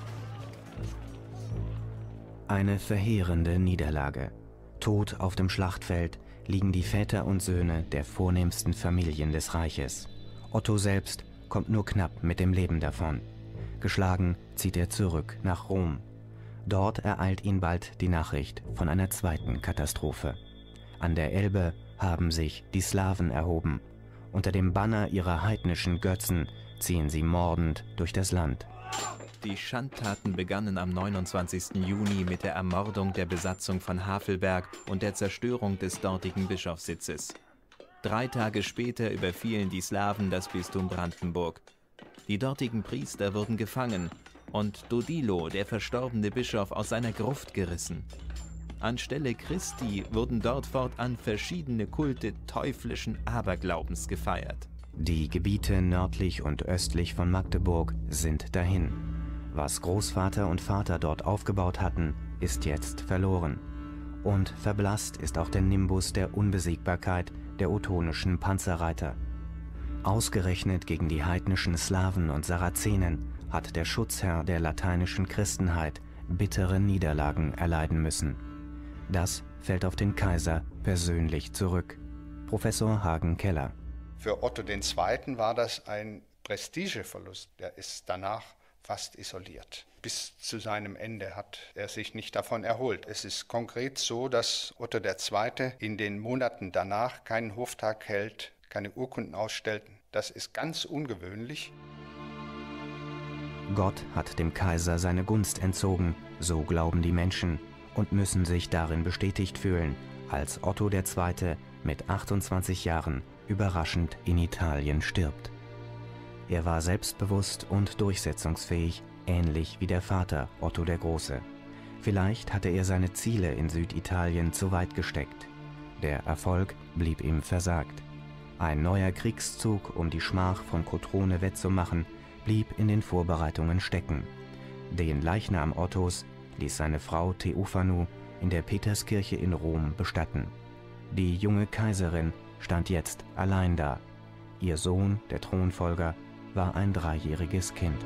Eine verheerende Niederlage. Tot auf dem Schlachtfeld liegen die Väter und Söhne der vornehmsten Familien des Reiches. Otto selbst kommt nur knapp mit dem Leben davon. Geschlagen zieht er zurück nach Rom. Dort ereilt ihn bald die Nachricht von einer zweiten Katastrophe. An der Elbe haben sich die Slawen erhoben. Unter dem Banner ihrer heidnischen Götzen ziehen sie mordend durch das Land. Die Schandtaten begannen am neunundzwanzigsten Juni mit der Ermordung der Besatzung von Havelberg und der Zerstörung des dortigen Bischofssitzes. Drei Tage später überfielen die Slawen das Bistum Brandenburg. Die dortigen Priester wurden gefangen und Dodilo, der verstorbene Bischof, aus seiner Gruft gerissen. Anstelle Christi wurden dort fortan verschiedene Kulte teuflischen Aberglaubens gefeiert. Die Gebiete nördlich und östlich von Magdeburg sind dahin. Was Großvater und Vater dort aufgebaut hatten, ist jetzt verloren. Und verblasst ist auch der Nimbus der Unbesiegbarkeit der ottonischen Panzerreiter. Ausgerechnet gegen die heidnischen Slawen und Sarazenen hat der Schutzherr der lateinischen Christenheit bittere Niederlagen erleiden müssen. Das fällt auf den Kaiser persönlich zurück. Professor Hagen-Keller. Für Otto der Zweite war das ein Prestigeverlust. Er ist danach fast isoliert. Bis zu seinem Ende hat er sich nicht davon erholt. Es ist konkret so, dass Otto der Zweite in den Monaten danach keinen Hoftag hält, keine Urkunden ausstellt. Das ist ganz ungewöhnlich. Gott hat dem Kaiser seine Gunst entzogen, so glauben die Menschen, und müssen sich darin bestätigt fühlen, als Otto der Zweite mit achtundzwanzig Jahren überraschend in Italien stirbt. Er war selbstbewusst und durchsetzungsfähig, ähnlich wie der Vater Otto der Große. Vielleicht hatte er seine Ziele in Süditalien zu weit gesteckt. Der Erfolg blieb ihm versagt. Ein neuer Kriegszug, um die Schmach von Kotrone wettzumachen, blieb in den Vorbereitungen stecken. Den Leichnam Ottos ließ seine Frau Theophanu in der Peterskirche in Rom bestatten. Die junge Kaiserin stand jetzt allein da. Ihr Sohn, der Thronfolger, war ein dreijähriges Kind.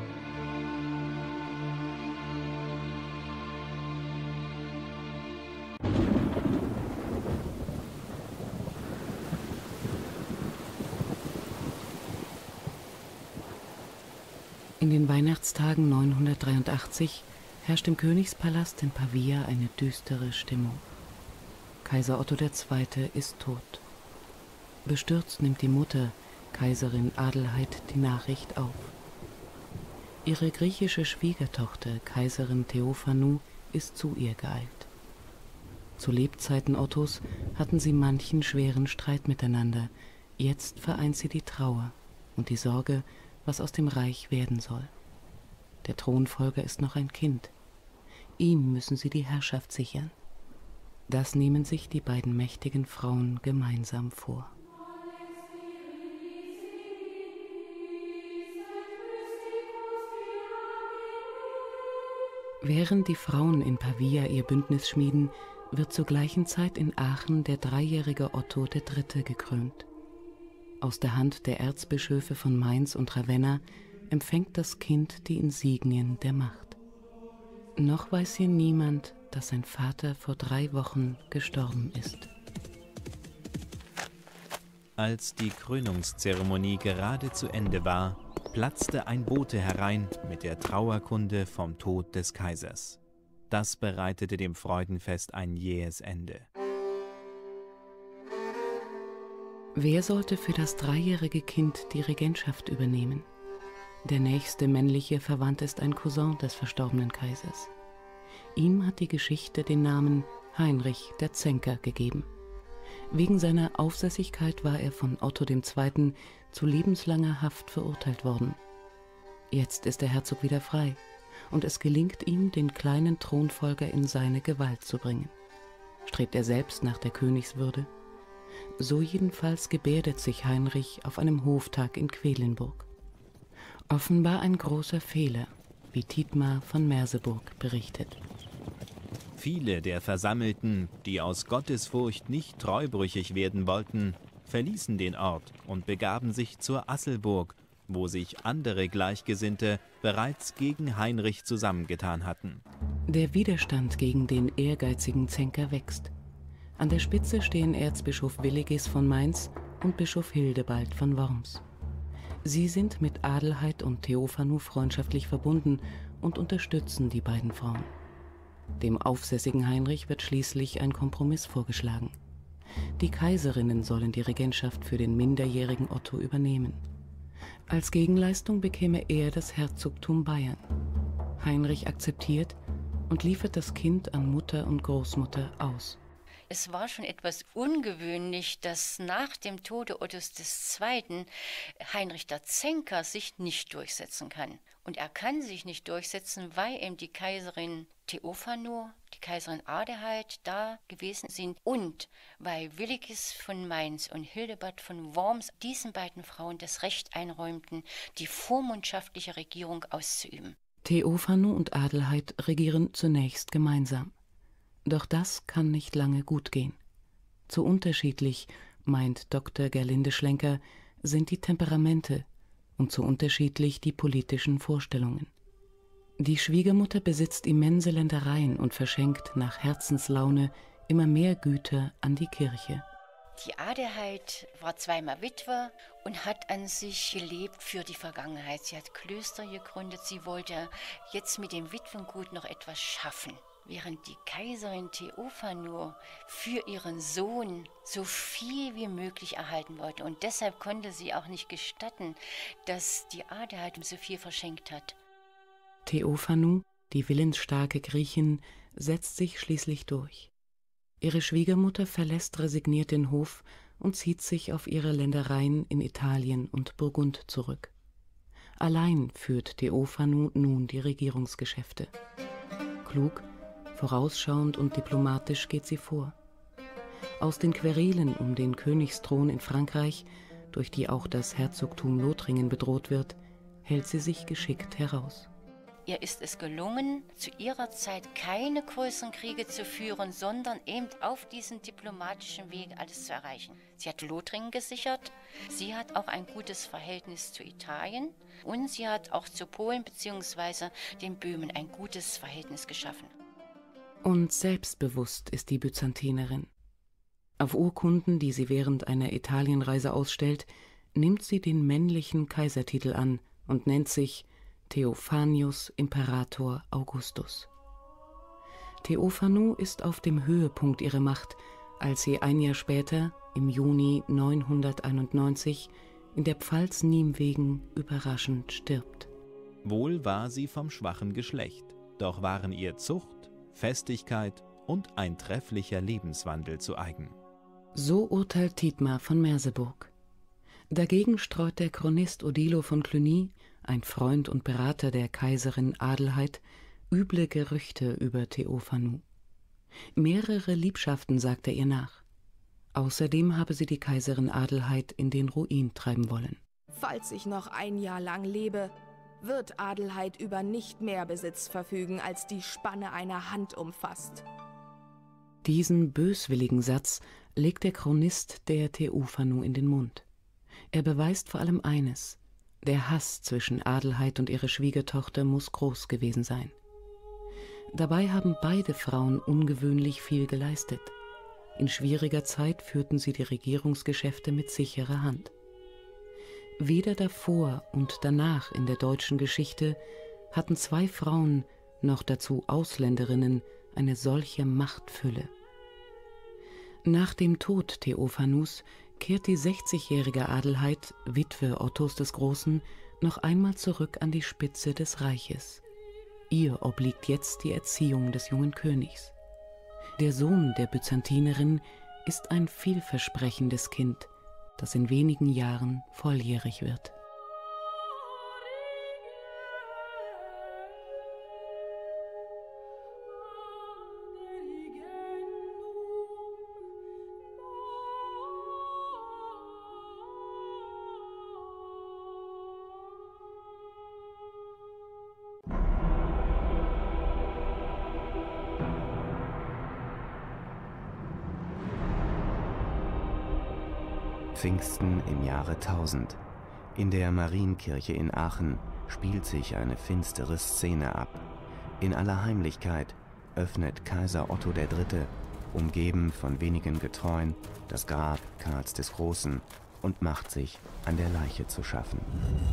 In den Weihnachtstagen neunhundertdreiundachtzig herrscht im Königspalast in Pavia eine düstere Stimmung. Kaiser Otto der Zweite ist tot. Bestürzt nimmt die Mutter, Kaiserin Adelheid, die Nachricht auf. Ihre griechische Schwiegertochter, Kaiserin Theophanu, ist zu ihr geeilt. Zu Lebzeiten Ottos hatten sie manchen schweren Streit miteinander. Jetzt vereint sie die Trauer und die Sorge, was aus dem Reich werden soll. Der Thronfolger ist noch ein Kind. Ihm müssen sie die Herrschaft sichern. Das nehmen sich die beiden mächtigen Frauen gemeinsam vor. Während die Frauen in Pavia ihr Bündnis schmieden, wird zur gleichen Zeit in Aachen der dreijährige Otto der Dritte gekrönt. Aus der Hand der Erzbischöfe von Mainz und Ravenna empfängt das Kind die Insignien der Macht. Noch weiß hier niemand, dass sein Vater vor drei Wochen gestorben ist. Als die Krönungszeremonie gerade zu Ende war, platzte ein Bote herein mit der Trauerkunde vom Tod des Kaisers. Das bereitete dem Freudenfest ein jähes Ende. Wer sollte für das dreijährige Kind die Regentschaft übernehmen? Der nächste männliche Verwandte ist ein Cousin des verstorbenen Kaisers. Ihm hat die Geschichte den Namen Heinrich der Zänker gegeben. Wegen seiner Aufsässigkeit war er von Otto der Zweite zu lebenslanger Haft verurteilt worden. Jetzt ist der Herzog wieder frei, und es gelingt ihm, den kleinen Thronfolger in seine Gewalt zu bringen. Strebt er selbst nach der Königswürde? So jedenfalls gebärdet sich Heinrich auf einem Hoftag in Quedlinburg. Offenbar ein großer Fehler, wie Thietmar von Merseburg berichtet. Viele der Versammelten, die aus Gottesfurcht nicht treubrüchig werden wollten, verließen den Ort und begaben sich zur Asselburg, wo sich andere Gleichgesinnte bereits gegen Heinrich zusammengetan hatten. Der Widerstand gegen den ehrgeizigen Zänker wächst. An der Spitze stehen Erzbischof Willigis von Mainz und Bischof Hildebald von Worms. Sie sind mit Adelheid und Theophanu freundschaftlich verbunden und unterstützen die beiden Frauen. Dem aufsässigen Heinrich wird schließlich ein Kompromiss vorgeschlagen. Die Kaiserinnen sollen die Regentschaft für den minderjährigen Otto übernehmen. Als Gegenleistung bekäme er das Herzogtum Bayern. Heinrich akzeptiert und liefert das Kind an Mutter und Großmutter aus. Es war schon etwas ungewöhnlich, dass nach dem Tode Ottos der Zweite. Heinrich der Zänker sich nicht durchsetzen kann. Und er kann sich nicht durchsetzen, weil eben die Kaiserin Theophanu, die Kaiserin Adelheid da gewesen sind und weil Willigis von Mainz und Hildebald von Worms diesen beiden Frauen das Recht einräumten, die vormundschaftliche Regierung auszuüben. Theophanu und Adelheid regieren zunächst gemeinsam. Doch das kann nicht lange gut gehen. Zu unterschiedlich, meint Doktor Gerlinde Schlenker, sind die Temperamente und zu unterschiedlich die politischen Vorstellungen. Die Schwiegermutter besitzt immense Ländereien und verschenkt nach Herzenslaune immer mehr Güter an die Kirche. Die Adelheid war zweimal Witwe und hat an sich gelebt für die Vergangenheit. Sie hat Klöster gegründet, sie wollte jetzt mit dem Witwengut noch etwas schaffen. Während die Kaiserin Theophanu für ihren Sohn so viel wie möglich erhalten wollte. Und deshalb konnte sie auch nicht gestatten, dass die Adelheid so viel verschenkt hat. Theophanu, die willensstarke Griechin, setzt sich schließlich durch. Ihre Schwiegermutter verlässt resigniert den Hof und zieht sich auf ihre Ländereien in Italien und Burgund zurück. Allein führt Theophanu nun die Regierungsgeschäfte. Klug, vorausschauend und diplomatisch geht sie vor. Aus den Querelen um den Königsthron in Frankreich, durch die auch das Herzogtum Lothringen bedroht wird, hält sie sich geschickt heraus. Ihr ist es gelungen, zu ihrer Zeit keine größeren Kriege zu führen, sondern eben auf diesem diplomatischen Weg alles zu erreichen. Sie hat Lothringen gesichert, sie hat auch ein gutes Verhältnis zu Italien und sie hat auch zu Polen bzw. den Böhmen ein gutes Verhältnis geschaffen. Und selbstbewusst ist die Byzantinerin. Auf Urkunden, die sie während einer Italienreise ausstellt, nimmt sie den männlichen Kaisertitel an und nennt sich Theophanius Imperator Augustus. Theophanu ist auf dem Höhepunkt ihrer Macht, als sie ein Jahr später, im Juni neunhunderteinundneunzig, in der Pfalz Nimwegen überraschend stirbt. Wohl war sie vom schwachen Geschlecht, doch waren ihr Zucht, Festigkeit und ein trefflicher Lebenswandel zu eigen. So urteilt Thietmar von Merseburg. Dagegen streut der Chronist Odilo von Cluny, ein Freund und Berater der Kaiserin Adelheid, üble Gerüchte über Theophanu. Mehrere Liebschaften sagt er ihr nach. Außerdem habe sie die Kaiserin Adelheid in den Ruin treiben wollen. Falls ich noch ein Jahr lang lebe, wird Adelheid über nicht mehr Besitz verfügen, als die Spanne einer Hand umfasst. Diesen böswilligen Satz legt der Chronist der Theophanu in den Mund. Er beweist vor allem eines: Der Hass zwischen Adelheid und ihrer Schwiegertochter muss groß gewesen sein. Dabei haben beide Frauen ungewöhnlich viel geleistet. In schwieriger Zeit führten sie die Regierungsgeschäfte mit sicherer Hand. Weder davor und danach in der deutschen Geschichte hatten zwei Frauen, noch dazu Ausländerinnen, eine solche Machtfülle. Nach dem Tod Theophanus kehrt die sechzigjährige Adelheid, Witwe Ottos des Großen, noch einmal zurück an die Spitze des Reiches. Ihr obliegt jetzt die Erziehung des jungen Königs. Der Sohn der Byzantinerin ist ein vielversprechendes Kind, das in wenigen Jahren volljährig wird. Pfingsten im Jahre tausend. In der Marienkirche in Aachen spielt sich eine finstere Szene ab. In aller Heimlichkeit öffnet Kaiser Otto der Dritte, umgeben von wenigen Getreuen, das Grab Karls des Großen und macht sich an der Leiche zu schaffen.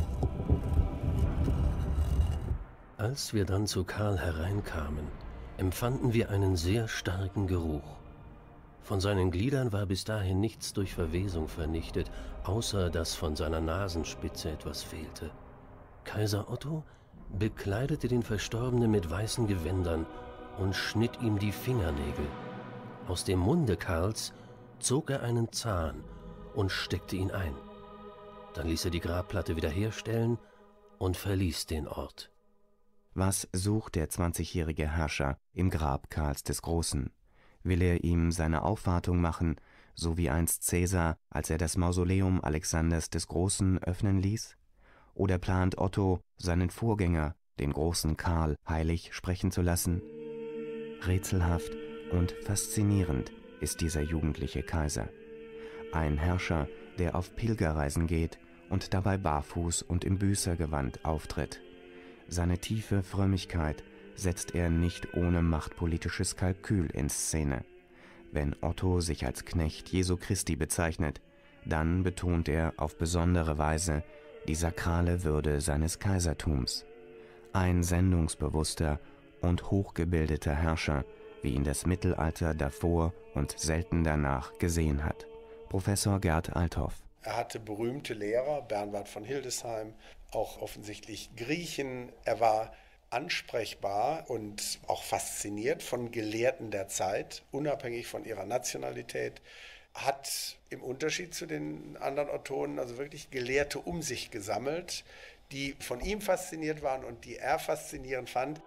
Als wir dann zu Karl hereinkamen, empfanden wir einen sehr starken Geruch. Von seinen Gliedern war bis dahin nichts durch Verwesung vernichtet, außer dass von seiner Nasenspitze etwas fehlte. Kaiser Otto bekleidete den Verstorbenen mit weißen Gewändern und schnitt ihm die Fingernägel. Aus dem Munde Karls zog er einen Zahn und steckte ihn ein. Dann ließ er die Grabplatte wiederherstellen und verließ den Ort. Was sucht der zwanzigjährige Herrscher im Grab Karls des Großen? Will er ihm seine Aufwartung machen, so wie einst Cäsar, als er das Mausoleum Alexanders des Großen öffnen ließ? Oder plant Otto, seinen Vorgänger, den großen Karl, heilig sprechen zu lassen? Rätselhaft und faszinierend ist dieser jugendliche Kaiser. Ein Herrscher, der auf Pilgerreisen geht und dabei barfuß und im Büßergewand auftritt. Seine tiefe Frömmigkeit setzt er nicht ohne machtpolitisches Kalkül in Szene. Wenn Otto sich als Knecht Jesu Christi bezeichnet, dann betont er auf besondere Weise die sakrale Würde seines Kaisertums. Ein sendungsbewusster und hochgebildeter Herrscher, wie ihn das Mittelalter davor und selten danach gesehen hat. Professor Gerd Althoff. Er hatte berühmte Lehrer, Bernward von Hildesheim, auch offensichtlich Griechen. Er war ansprechbar und auch fasziniert von Gelehrten der Zeit, unabhängig von ihrer Nationalität, hat im Unterschied zu den anderen Ottonen also wirklich Gelehrte um sich gesammelt, die von ihm fasziniert waren und die er faszinierend fand.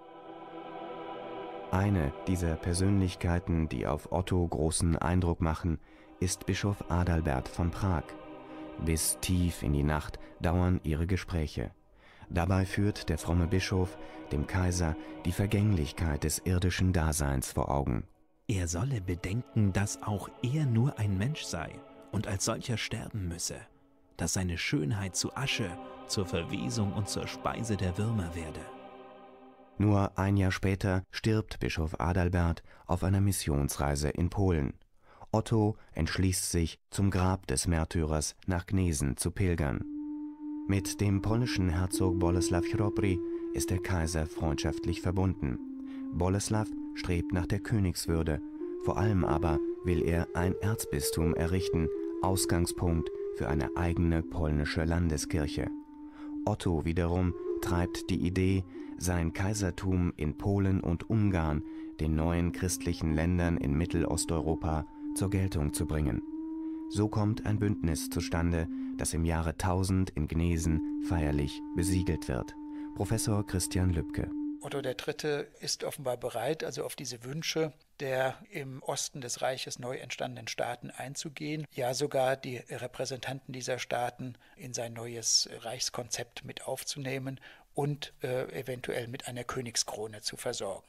Eine dieser Persönlichkeiten, die auf Otto großen Eindruck machen, ist Bischof Adalbert von Prag. Bis tief in die Nacht dauern ihre Gespräche. Dabei führt der fromme Bischof dem Kaiser die Vergänglichkeit des irdischen Daseins vor Augen. Er solle bedenken, dass auch er nur ein Mensch sei und als solcher sterben müsse, dass seine Schönheit zu Asche, zur Verwesung und zur Speise der Würmer werde. Nur ein Jahr später stirbt Bischof Adalbert auf einer Missionsreise in Polen. Otto entschließt sich, zum Grab des Märtyrers nach Gnesen zu pilgern. Mit dem polnischen Herzog Bolesław Chrobry ist der Kaiser freundschaftlich verbunden. Bolesław strebt nach der Königswürde, vor allem aber will er ein Erzbistum errichten, Ausgangspunkt für eine eigene polnische Landeskirche. Otto wiederum treibt die Idee, sein Kaisertum in Polen und Ungarn, den neuen christlichen Ländern in Mittelosteuropa, zur Geltung zu bringen. So kommt ein Bündnis zustande, das im Jahre tausend in Gnesen feierlich besiegelt wird. Professor Christian Lübke. Otto der Dritte ist offenbar bereit, also auf diese Wünsche der im Osten des Reiches neu entstandenen Staaten einzugehen, ja sogar die Repräsentanten dieser Staaten in sein neues Reichskonzept mit aufzunehmen und äh, eventuell mit einer Königskrone zu versorgen.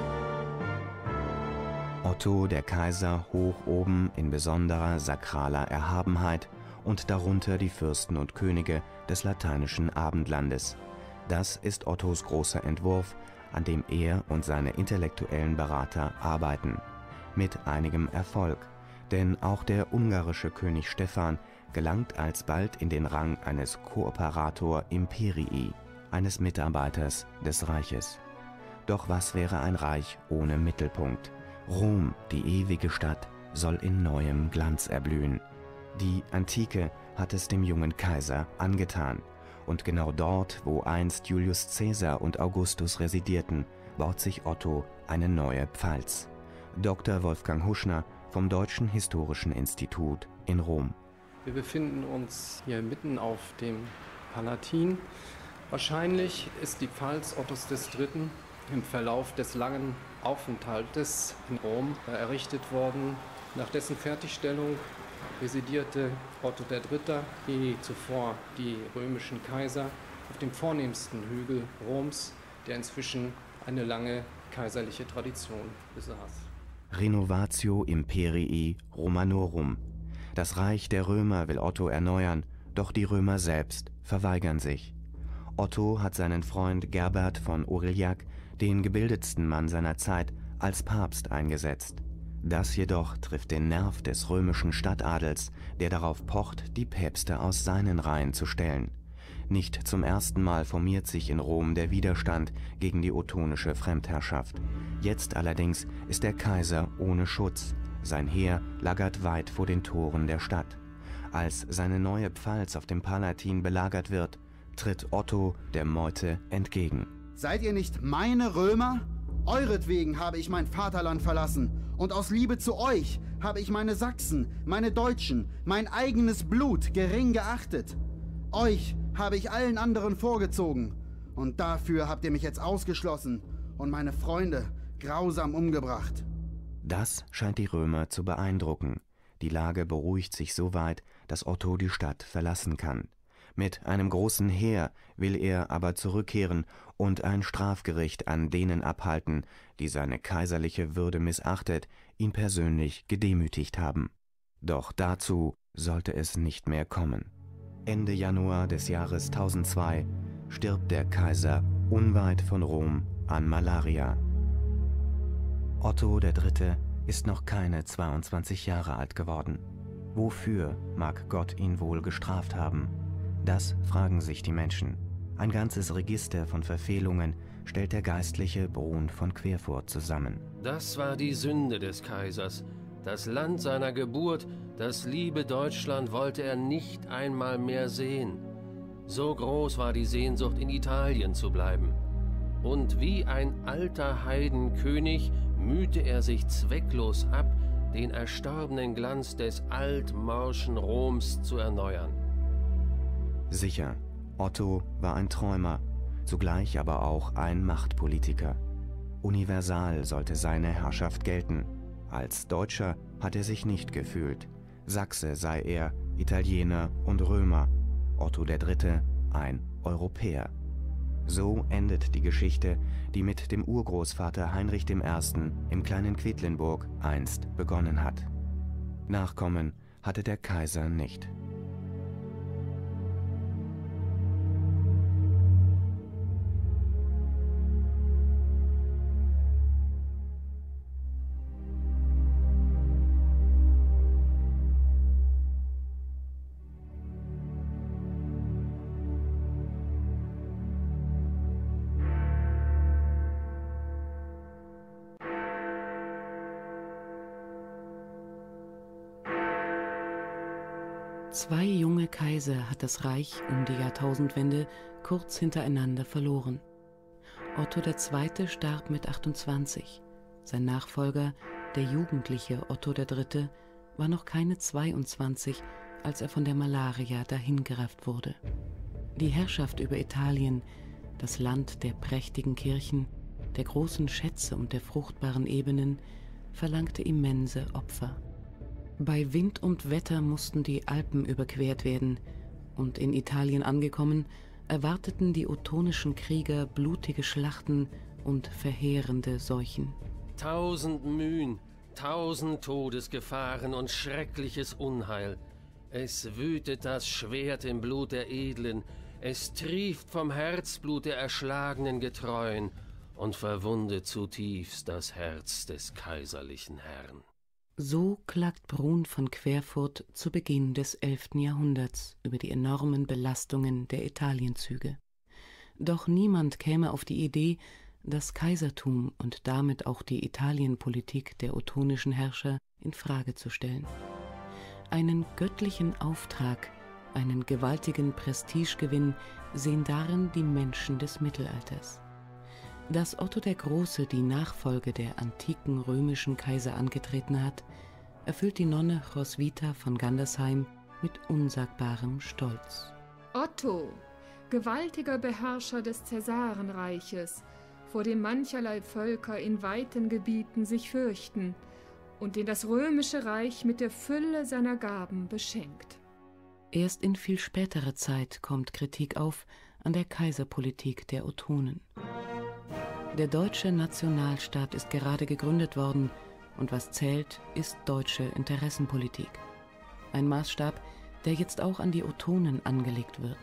Otto, der Kaiser, hoch oben in besonderer sakraler Erhabenheit und darunter die Fürsten und Könige des lateinischen Abendlandes. Das ist Ottos großer Entwurf, an dem er und seine intellektuellen Berater arbeiten. Mit einigem Erfolg, denn auch der ungarische König Stephan gelangt alsbald in den Rang eines Kooperator Imperii, eines Mitarbeiters des Reiches. Doch was wäre ein Reich ohne Mittelpunkt? Rom, die ewige Stadt, soll in neuem Glanz erblühen. Die Antike hat es dem jungen Kaiser angetan. Und genau dort, wo einst Julius Caesar und Augustus residierten, baut sich Otto eine neue Pfalz. Doktor Wolfgang Huschner vom Deutschen Historischen Institut in Rom. Wir befinden uns hier mitten auf dem Palatin. Wahrscheinlich ist die Pfalz Ottos des Dritten im Verlauf des langen Aufenthaltes in Rom errichtet worden. Nach dessen Fertigstellung residierte Otto der Dritte, wie zuvor die römischen Kaiser, auf dem vornehmsten Hügel Roms, der inzwischen eine lange kaiserliche Tradition besaß. Renovatio Imperii Romanorum. Das Reich der Römer will Otto erneuern, doch die Römer selbst verweigern sich. Otto hat seinen Freund Gerbert von Aurillac, den gebildetsten Mann seiner Zeit, als Papst eingesetzt. Das jedoch trifft den Nerv des römischen Stadtadels, der darauf pocht, die Päpste aus seinen Reihen zu stellen. Nicht zum ersten Mal formiert sich in Rom der Widerstand gegen die ottonische Fremdherrschaft. Jetzt allerdings ist der Kaiser ohne Schutz. Sein Heer lagert weit vor den Toren der Stadt. Als seine neue Pfalz auf dem Palatin belagert wird, tritt Otto der Meute entgegen. Seid ihr nicht meine Römer? Euretwegen habe ich mein Vaterland verlassen, und aus Liebe zu euch habe ich meine Sachsen, meine Deutschen, mein eigenes Blut gering geachtet. Euch habe ich allen anderen vorgezogen, und dafür habt ihr mich jetzt ausgeschlossen und meine Freunde grausam umgebracht. Das scheint die Römer zu beeindrucken. Die Lage beruhigt sich so weit, dass Otto die Stadt verlassen kann. Mit einem großen Heer will er aber zurückkehren und ein Strafgericht an denen abhalten, die seine kaiserliche Würde missachtet, ihn persönlich gedemütigt haben. Doch dazu sollte es nicht mehr kommen. Ende Januar des Jahres tausendzwei stirbt der Kaiser unweit von Rom an Malaria. Otto der Dritte ist noch keine zweiundzwanzig Jahre alt geworden. Wofür mag Gott ihn wohl gestraft haben? Das fragen sich die Menschen. Ein ganzes Register von Verfehlungen stellt der geistliche Brun von Querfurt zusammen. Das war die Sünde des Kaisers. Das Land seiner Geburt, das liebe Deutschland, wollte er nicht einmal mehr sehen. So groß war die Sehnsucht, in Italien zu bleiben. Und wie ein alter Heidenkönig mühte er sich zwecklos ab, den erstorbenen Glanz des altmorschen Roms zu erneuern. Sicher, Otto war ein Träumer, zugleich aber auch ein Machtpolitiker. Universal sollte seine Herrschaft gelten. Als Deutscher hat er sich nicht gefühlt. Sachse sei er, Italiener und Römer. Otto der Dritte ein Europäer. So endet die Geschichte, die mit dem Urgroßvater Heinrich der Erste im kleinen Quedlinburg einst begonnen hat. Nachkommen hatte der Kaiser nicht. Zwei junge Kaiser hat das Reich um die Jahrtausendwende kurz hintereinander verloren. Otto der Zweite starb mit achtundzwanzig. Sein Nachfolger, der jugendliche Otto der Dritte, war noch keine zweiundzwanzig, als er von der Malaria dahingerafft wurde. Die Herrschaft über Italien, das Land der prächtigen Kirchen, der großen Schätze und der fruchtbaren Ebenen, verlangte immense Opfer. Bei Wind und Wetter mussten die Alpen überquert werden, und in Italien angekommen, erwarteten die ottonischen Krieger blutige Schlachten und verheerende Seuchen. Tausend Mühen, tausend Todesgefahren und schreckliches Unheil. Es wütet das Schwert im Blut der Edlen, es trieft vom Herzblut der erschlagenen Getreuen und verwundet zutiefst das Herz des kaiserlichen Herrn. So klagt Brun von Querfurt zu Beginn des elften Jahrhunderts über die enormen Belastungen der Italienzüge. Doch niemand käme auf die Idee, das Kaisertum und damit auch die Italienpolitik der ottonischen Herrscher in Frage zu stellen. Einen göttlichen Auftrag, einen gewaltigen Prestigegewinn sehen darin die Menschen des Mittelalters. Dass Otto der Große die Nachfolge der antiken römischen Kaiser angetreten hat, erfüllt die Nonne Roswitha von Gandersheim mit unsagbarem Stolz. Otto, gewaltiger Beherrscher des Cäsarenreiches, vor dem mancherlei Völker in weiten Gebieten sich fürchten und den das römische Reich mit der Fülle seiner Gaben beschenkt. Erst in viel späterer Zeit kommt Kritik auf an der Kaiserpolitik der Ottonen. Der deutsche Nationalstaat ist gerade gegründet worden und was zählt, ist deutsche Interessenpolitik. ein Maßstab, der jetzt auch an die Ottonen angelegt wird.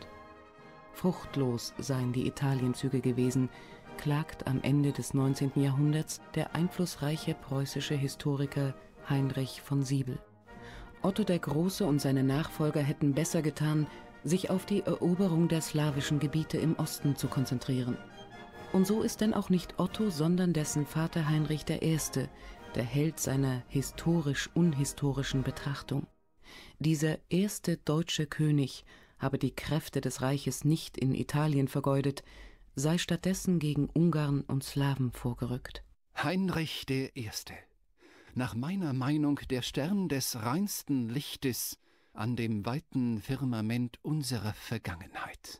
Fruchtlos seien die Italienzüge gewesen, klagt am Ende des neunzehnten Jahrhunderts der einflussreiche preußische Historiker Heinrich von Siebel. Otto der Große und seine Nachfolger hätten besser getan, sich auf die Eroberung der slawischen Gebiete im Osten zu konzentrieren. Und so ist denn auch nicht Otto, sondern dessen Vater Heinrich der Erste, der Held seiner historisch-unhistorischen Betrachtung. Dieser erste deutsche König habe die Kräfte des Reiches nicht in Italien vergeudet, sei stattdessen gegen Ungarn und Slawen vorgerückt. Heinrich der Erste, nach meiner Meinung der Stern des reinsten Lichtes an dem weiten Firmament unserer Vergangenheit.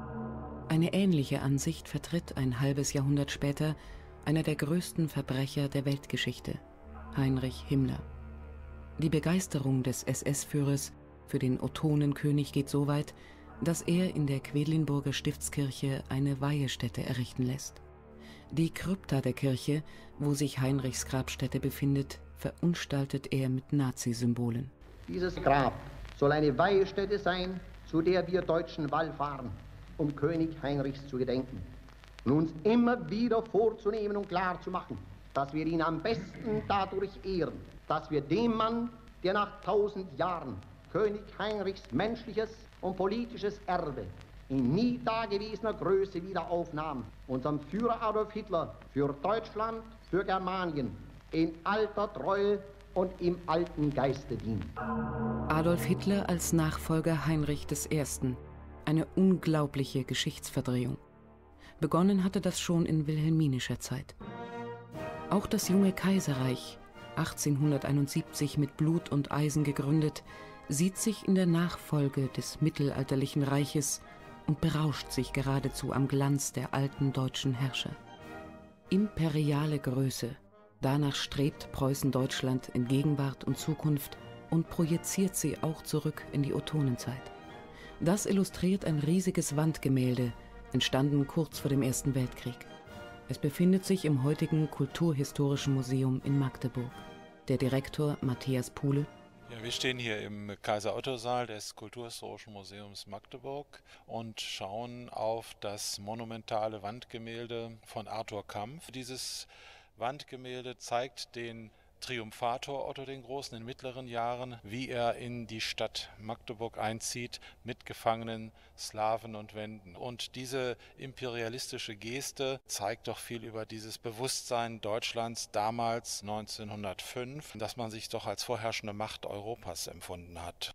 Eine ähnliche Ansicht vertritt ein halbes Jahrhundert später einer der größten Verbrecher der Weltgeschichte, Heinrich Himmler. Die Begeisterung des S S-Führers für den Ottonenkönig geht so weit, dass er in der Quedlinburger Stiftskirche eine Weihestätte errichten lässt. Die Krypta der Kirche, wo sich Heinrichs Grabstätte befindet, verunstaltet er mit Nazisymbolen. Dieses Grab soll eine Weihestätte sein, zu der wir Deutschen wallfahren, um König Heinrichs zu gedenken. Und uns immer wieder vorzunehmen und klarzumachen, dass wir ihn am besten dadurch ehren, dass wir dem Mann, der nach tausend Jahren König Heinrichs menschliches und politisches Erbe in nie dagewesener Größe wieder aufnahm, unserem Führer Adolf Hitler für Deutschland, für Germanien in alter Treue und im alten Geiste dient. Adolf Hitler als Nachfolger Heinrich des Ersten. Eine unglaubliche Geschichtsverdrehung. Begonnen hatte das schon in wilhelminischer Zeit. Auch das junge Kaiserreich, achtzehnhunderteinundsiebzig mit Blut und Eisen gegründet, sieht sich in der Nachfolge des mittelalterlichen Reiches und berauscht sich geradezu am Glanz der alten deutschen Herrscher. Imperiale Größe, danach strebt Preußen-Deutschland in Gegenwart und Zukunft und projiziert sie auch zurück in die Ottonenzeit. Das illustriert ein riesiges Wandgemälde, entstanden kurz vor dem Ersten Weltkrieg. Es befindet sich im heutigen Kulturhistorischen Museum in Magdeburg. Der Direktor Matthias Puhle: Ja, wir stehen hier im Kaiser-Otto-Saal des Kulturhistorischen Museums Magdeburg und schauen auf das monumentale Wandgemälde von Arthur Kampf. Dieses Wandgemälde zeigt den Triumphator Otto den Großen in mittleren Jahren, wie er in die Stadt Magdeburg einzieht mit gefangenen Slawen und Wenden. Und diese imperialistische Geste zeigt doch viel über dieses Bewusstsein Deutschlands damals neunzehnhundertfünf, dass man sich doch als vorherrschende Macht Europas empfunden hat.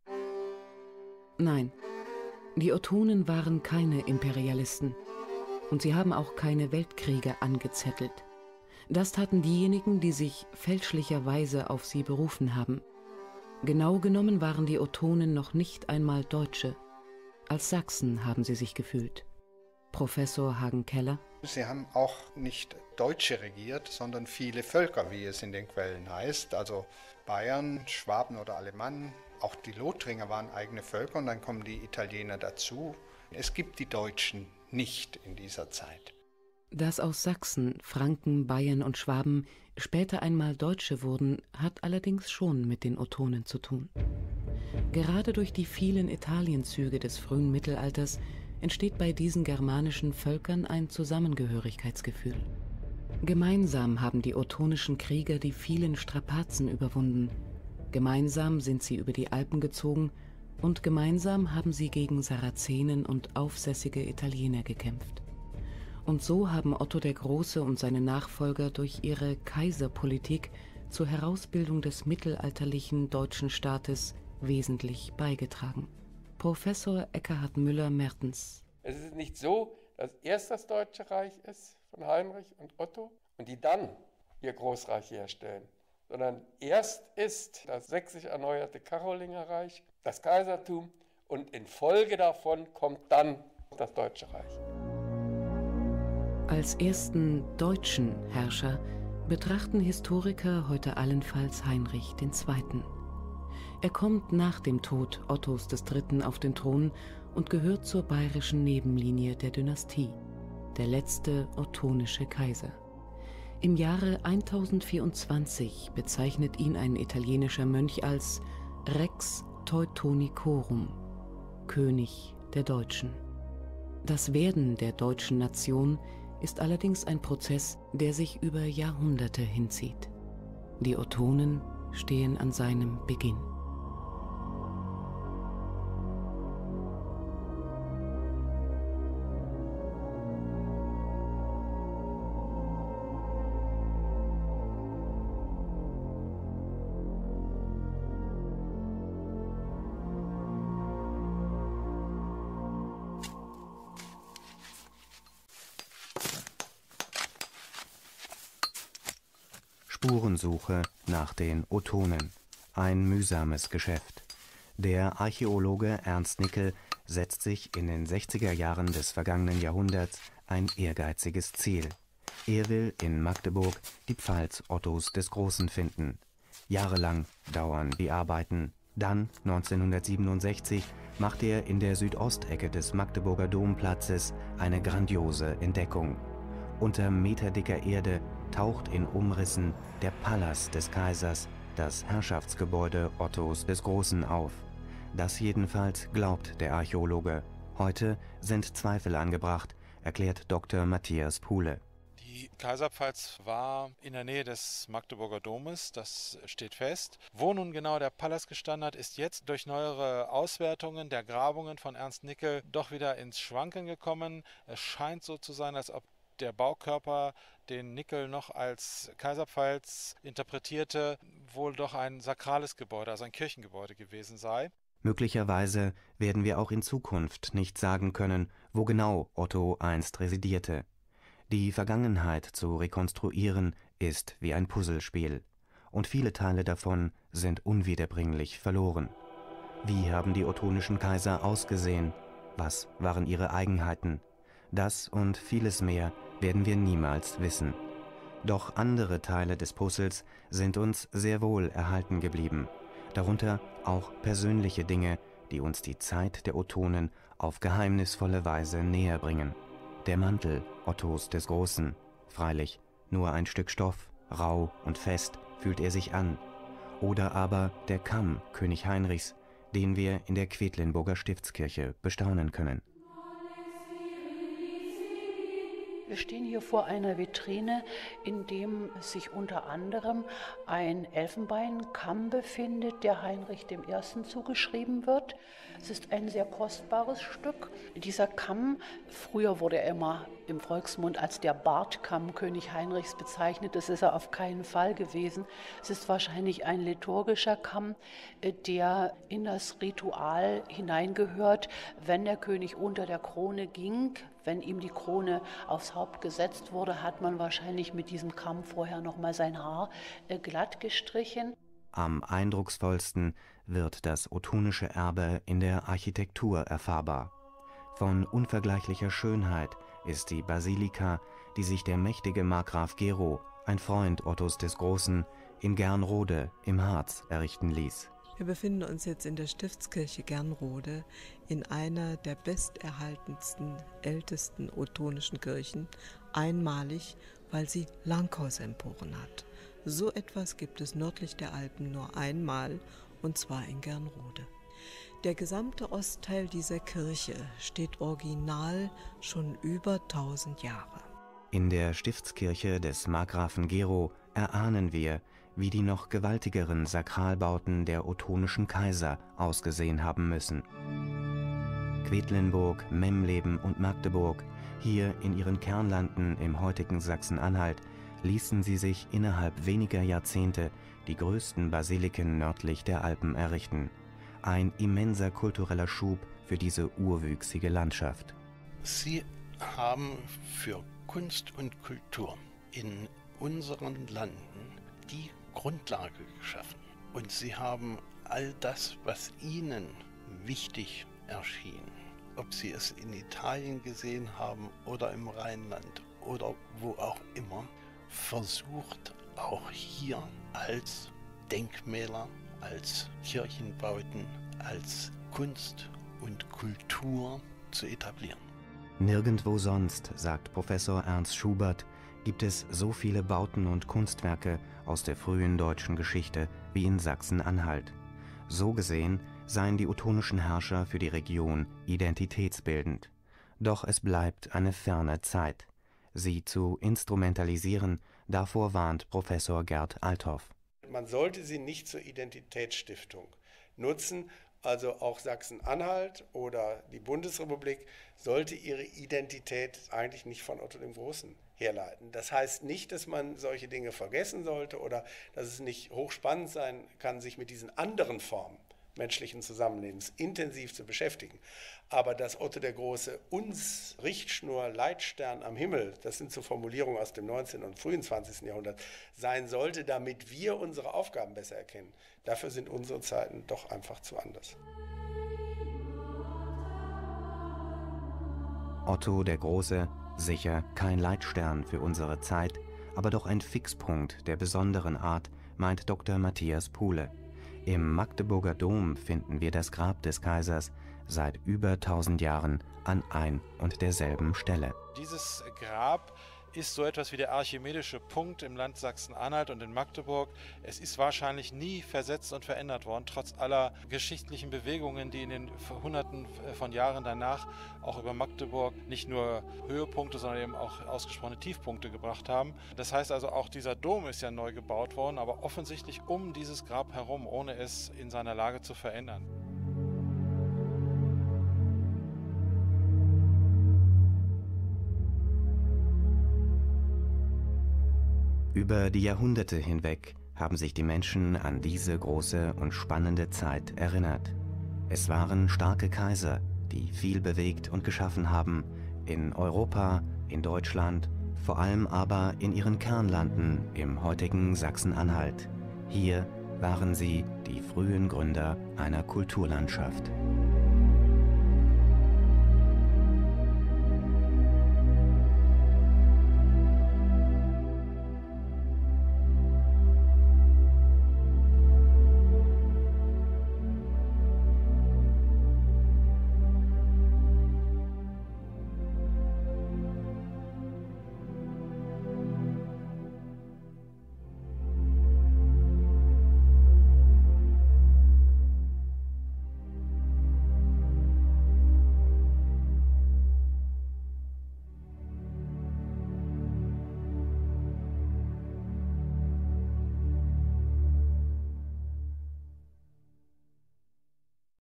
Nein, die Ottonen waren keine Imperialisten und sie haben auch keine Weltkriege angezettelt. Das taten diejenigen, die sich fälschlicherweise auf sie berufen haben. Genau genommen waren die Ottonen noch nicht einmal Deutsche. Als Sachsen haben sie sich gefühlt. Professor Hagen-Keller: Sie haben auch nicht Deutsche regiert, sondern viele Völker, wie es in den Quellen heißt. Also Bayern, Schwaben oder Alemannen. Auch die Lothringer waren eigene Völker und dann kommen die Italiener dazu. Es gibt die Deutschen nicht in dieser Zeit. Dass aus Sachsen, Franken, Bayern und Schwaben später einmal Deutsche wurden, hat allerdings schon mit den Ottonen zu tun. Gerade durch die vielen Italienzüge des frühen Mittelalters entsteht bei diesen germanischen Völkern ein Zusammengehörigkeitsgefühl. Gemeinsam haben die ottonischen Krieger die vielen Strapazen überwunden. Gemeinsam sind sie über die Alpen gezogen und gemeinsam haben sie gegen Sarazenen und aufsässige Italiener gekämpft. Und so haben Otto der Große und seine Nachfolger durch ihre Kaiserpolitik zur Herausbildung des mittelalterlichen deutschen Staates wesentlich beigetragen. Professor Eckhard Müller-Mertens: Es ist nicht so, dass erst das Deutsche Reich ist von Heinrich und Otto und die dann ihr Großreich herstellen, sondern erst ist das sächsisch erneuerte Karolingerreich, das Kaisertum, und in Folge davon kommt dann das Deutsche Reich. Als ersten deutschen Herrscher betrachten Historiker heute allenfalls Heinrich der Zweite. Er kommt nach dem Tod Ottos des Dritten auf den Thron und gehört zur bayerischen Nebenlinie der Dynastie, der letzte ottonische Kaiser. Im Jahre tausendvierundzwanzig bezeichnet ihn ein italienischer Mönch als Rex Teutonicorum, König der Deutschen. Das Werden der deutschen Nation ist allerdings ein Prozess, der sich über Jahrhunderte hinzieht. Die Ottonen stehen an seinem Beginn. Spurensuche nach den Ottonen. Ein mühsames Geschäft. Der Archäologe Ernst Nickel setzt sich in den sechziger Jahren des vergangenen Jahrhunderts ein ehrgeiziges Ziel. Er will in Magdeburg die Pfalz Ottos des Großen finden. Jahrelang dauern die Arbeiten. Dann, neunzehnhundertsiebenundsechzig, macht er in der Südostecke des Magdeburger Domplatzes eine grandiose Entdeckung. Unter meterdicker Erde taucht in Umrissen der Palast des Kaisers, das Herrschaftsgebäude Ottos des Großen, auf. Das jedenfalls glaubt der Archäologe. Heute sind Zweifel angebracht, erklärt Doktor Matthias Puhle. Die Kaiserpfalz war in der Nähe des Magdeburger Domes, das steht fest. Wo nun genau der Palast gestanden hat, ist jetzt durch neuere Auswertungen der Grabungen von Ernst Nickel doch wieder ins Schwanken gekommen. Es scheint so zu sein, als ob der Baukörper, den Nickel noch als Kaiserpfalz interpretierte, wohl doch ein sakrales Gebäude, also ein Kirchengebäude gewesen sei. Möglicherweise werden wir auch in Zukunft nicht sagen können, wo genau Otto einst residierte. Die Vergangenheit zu rekonstruieren ist wie ein Puzzlespiel, und viele Teile davon sind unwiederbringlich verloren. Wie haben die ottonischen Kaiser ausgesehen? Was waren ihre Eigenheiten? Das und vieles mehr werden wir niemals wissen. Doch andere Teile des Puzzles sind uns sehr wohl erhalten geblieben. Darunter auch persönliche Dinge, die uns die Zeit der Ottonen auf geheimnisvolle Weise näher bringen. Der Mantel Ottos des Großen, freilich nur ein Stück Stoff, rau und fest fühlt er sich an. Oder aber der Kamm König Heinrichs, den wir in der Quedlinburger Stiftskirche bestaunen können. Wir stehen hier vor einer Vitrine, in dem sich unter anderem ein Elfenbeinkamm befindet, der Heinrich dem Ersten zugeschrieben wird. Es ist ein sehr kostbares Stück. Dieser Kamm, früher wurde er immer im Volksmund als der Bartkamm König Heinrichs bezeichnet. Das ist er auf keinen Fall gewesen. Es ist wahrscheinlich ein liturgischer Kamm, der in das Ritual hineingehört, wenn der König unter der Krone ging. Wenn ihm die Krone aufs Haupt gesetzt wurde, hat man wahrscheinlich mit diesem Kamm vorher noch mal sein Haar äh, glatt gestrichen. Am eindrucksvollsten wird das ottonische Erbe in der Architektur erfahrbar. Von unvergleichlicher Schönheit ist die Basilika, die sich der mächtige Markgraf Gero, ein Freund Ottos des Großen, in Gernrode im Harz errichten ließ. Wir befinden uns jetzt in der Stiftskirche Gernrode, in einer der besterhaltensten, ältesten ottonischen Kirchen, einmalig, weil sie Langhausemporen hat. So etwas gibt es nördlich der Alpen nur einmal, und zwar in Gernrode. Der gesamte Ostteil dieser Kirche steht original schon über tausend Jahre. In der Stiftskirche des Markgrafen Gero erahnen wir, wie die noch gewaltigeren Sakralbauten der ottonischen Kaiser ausgesehen haben müssen. Quedlinburg, Memleben und Magdeburg, hier in ihren Kernlanden im heutigen Sachsen-Anhalt, ließen sie sich innerhalb weniger Jahrzehnte die größten Basiliken nördlich der Alpen errichten. Ein immenser kultureller Schub für diese urwüchsige Landschaft. Sie haben für Kunst und Kultur in unseren Landen die Grundlage geschaffen. Und sie haben all das, was ihnen wichtig erschien, ob sie es in Italien gesehen haben oder im Rheinland oder wo auch immer, versucht auch hier als Denkmäler, als Kirchenbauten, als Kunst und Kultur zu etablieren. Nirgendwo sonst, sagt Professor Ernst Schubert, gibt es so viele Bauten und Kunstwerke aus der frühen deutschen Geschichte wie in Sachsen-Anhalt. So gesehen seien die ottonischen Herrscher für die Region identitätsbildend. Doch es bleibt eine ferne Zeit. Sie zu instrumentalisieren, davor warnt Professor Gerd Althoff. Man sollte sie nicht zur Identitätsstiftung nutzen. Also auch Sachsen-Anhalt oder die Bundesrepublik sollte ihre Identität eigentlich nicht von Otto dem Großen herleiten. Das heißt nicht, dass man solche Dinge vergessen sollte oder dass es nicht hochspannend sein kann, sich mit diesen anderen Formen menschlichen Zusammenlebens intensiv zu beschäftigen. Aber dass Otto der Große uns Richtschnur, Leitstern am Himmel, das sind so Formulierungen aus dem neunzehnten und frühen zwanzigsten Jahrhundert, sein sollte, damit wir unsere Aufgaben besser erkennen. Dafür sind unsere Zeiten doch einfach zu anders. Otto der Große, sicher kein Leitstern für unsere Zeit, aber doch ein Fixpunkt der besonderen Art, meint Doktor Matthias Puhle. Im Magdeburger Dom finden wir das Grab des Kaisers seit über tausend Jahren an ein und derselben Stelle. Dieses Grab ist so etwas wie der archimedische Punkt im Land Sachsen-Anhalt und in Magdeburg. Es ist wahrscheinlich nie versetzt und verändert worden, trotz aller geschichtlichen Bewegungen, die in den Hunderten von Jahren danach auch über Magdeburg nicht nur Höhepunkte, sondern eben auch ausgesprochene Tiefpunkte gebracht haben. Das heißt also, auch dieser Dom ist ja neu gebaut worden, aber offensichtlich um dieses Grab herum, ohne es in seiner Lage zu verändern. Über die Jahrhunderte hinweg haben sich die Menschen an diese große und spannende Zeit erinnert. Es waren starke Kaiser, die viel bewegt und geschaffen haben, in Europa, in Deutschland, vor allem aber in ihren Kernlanden im heutigen Sachsen-Anhalt. Hier waren sie die frühen Gründer einer Kulturlandschaft.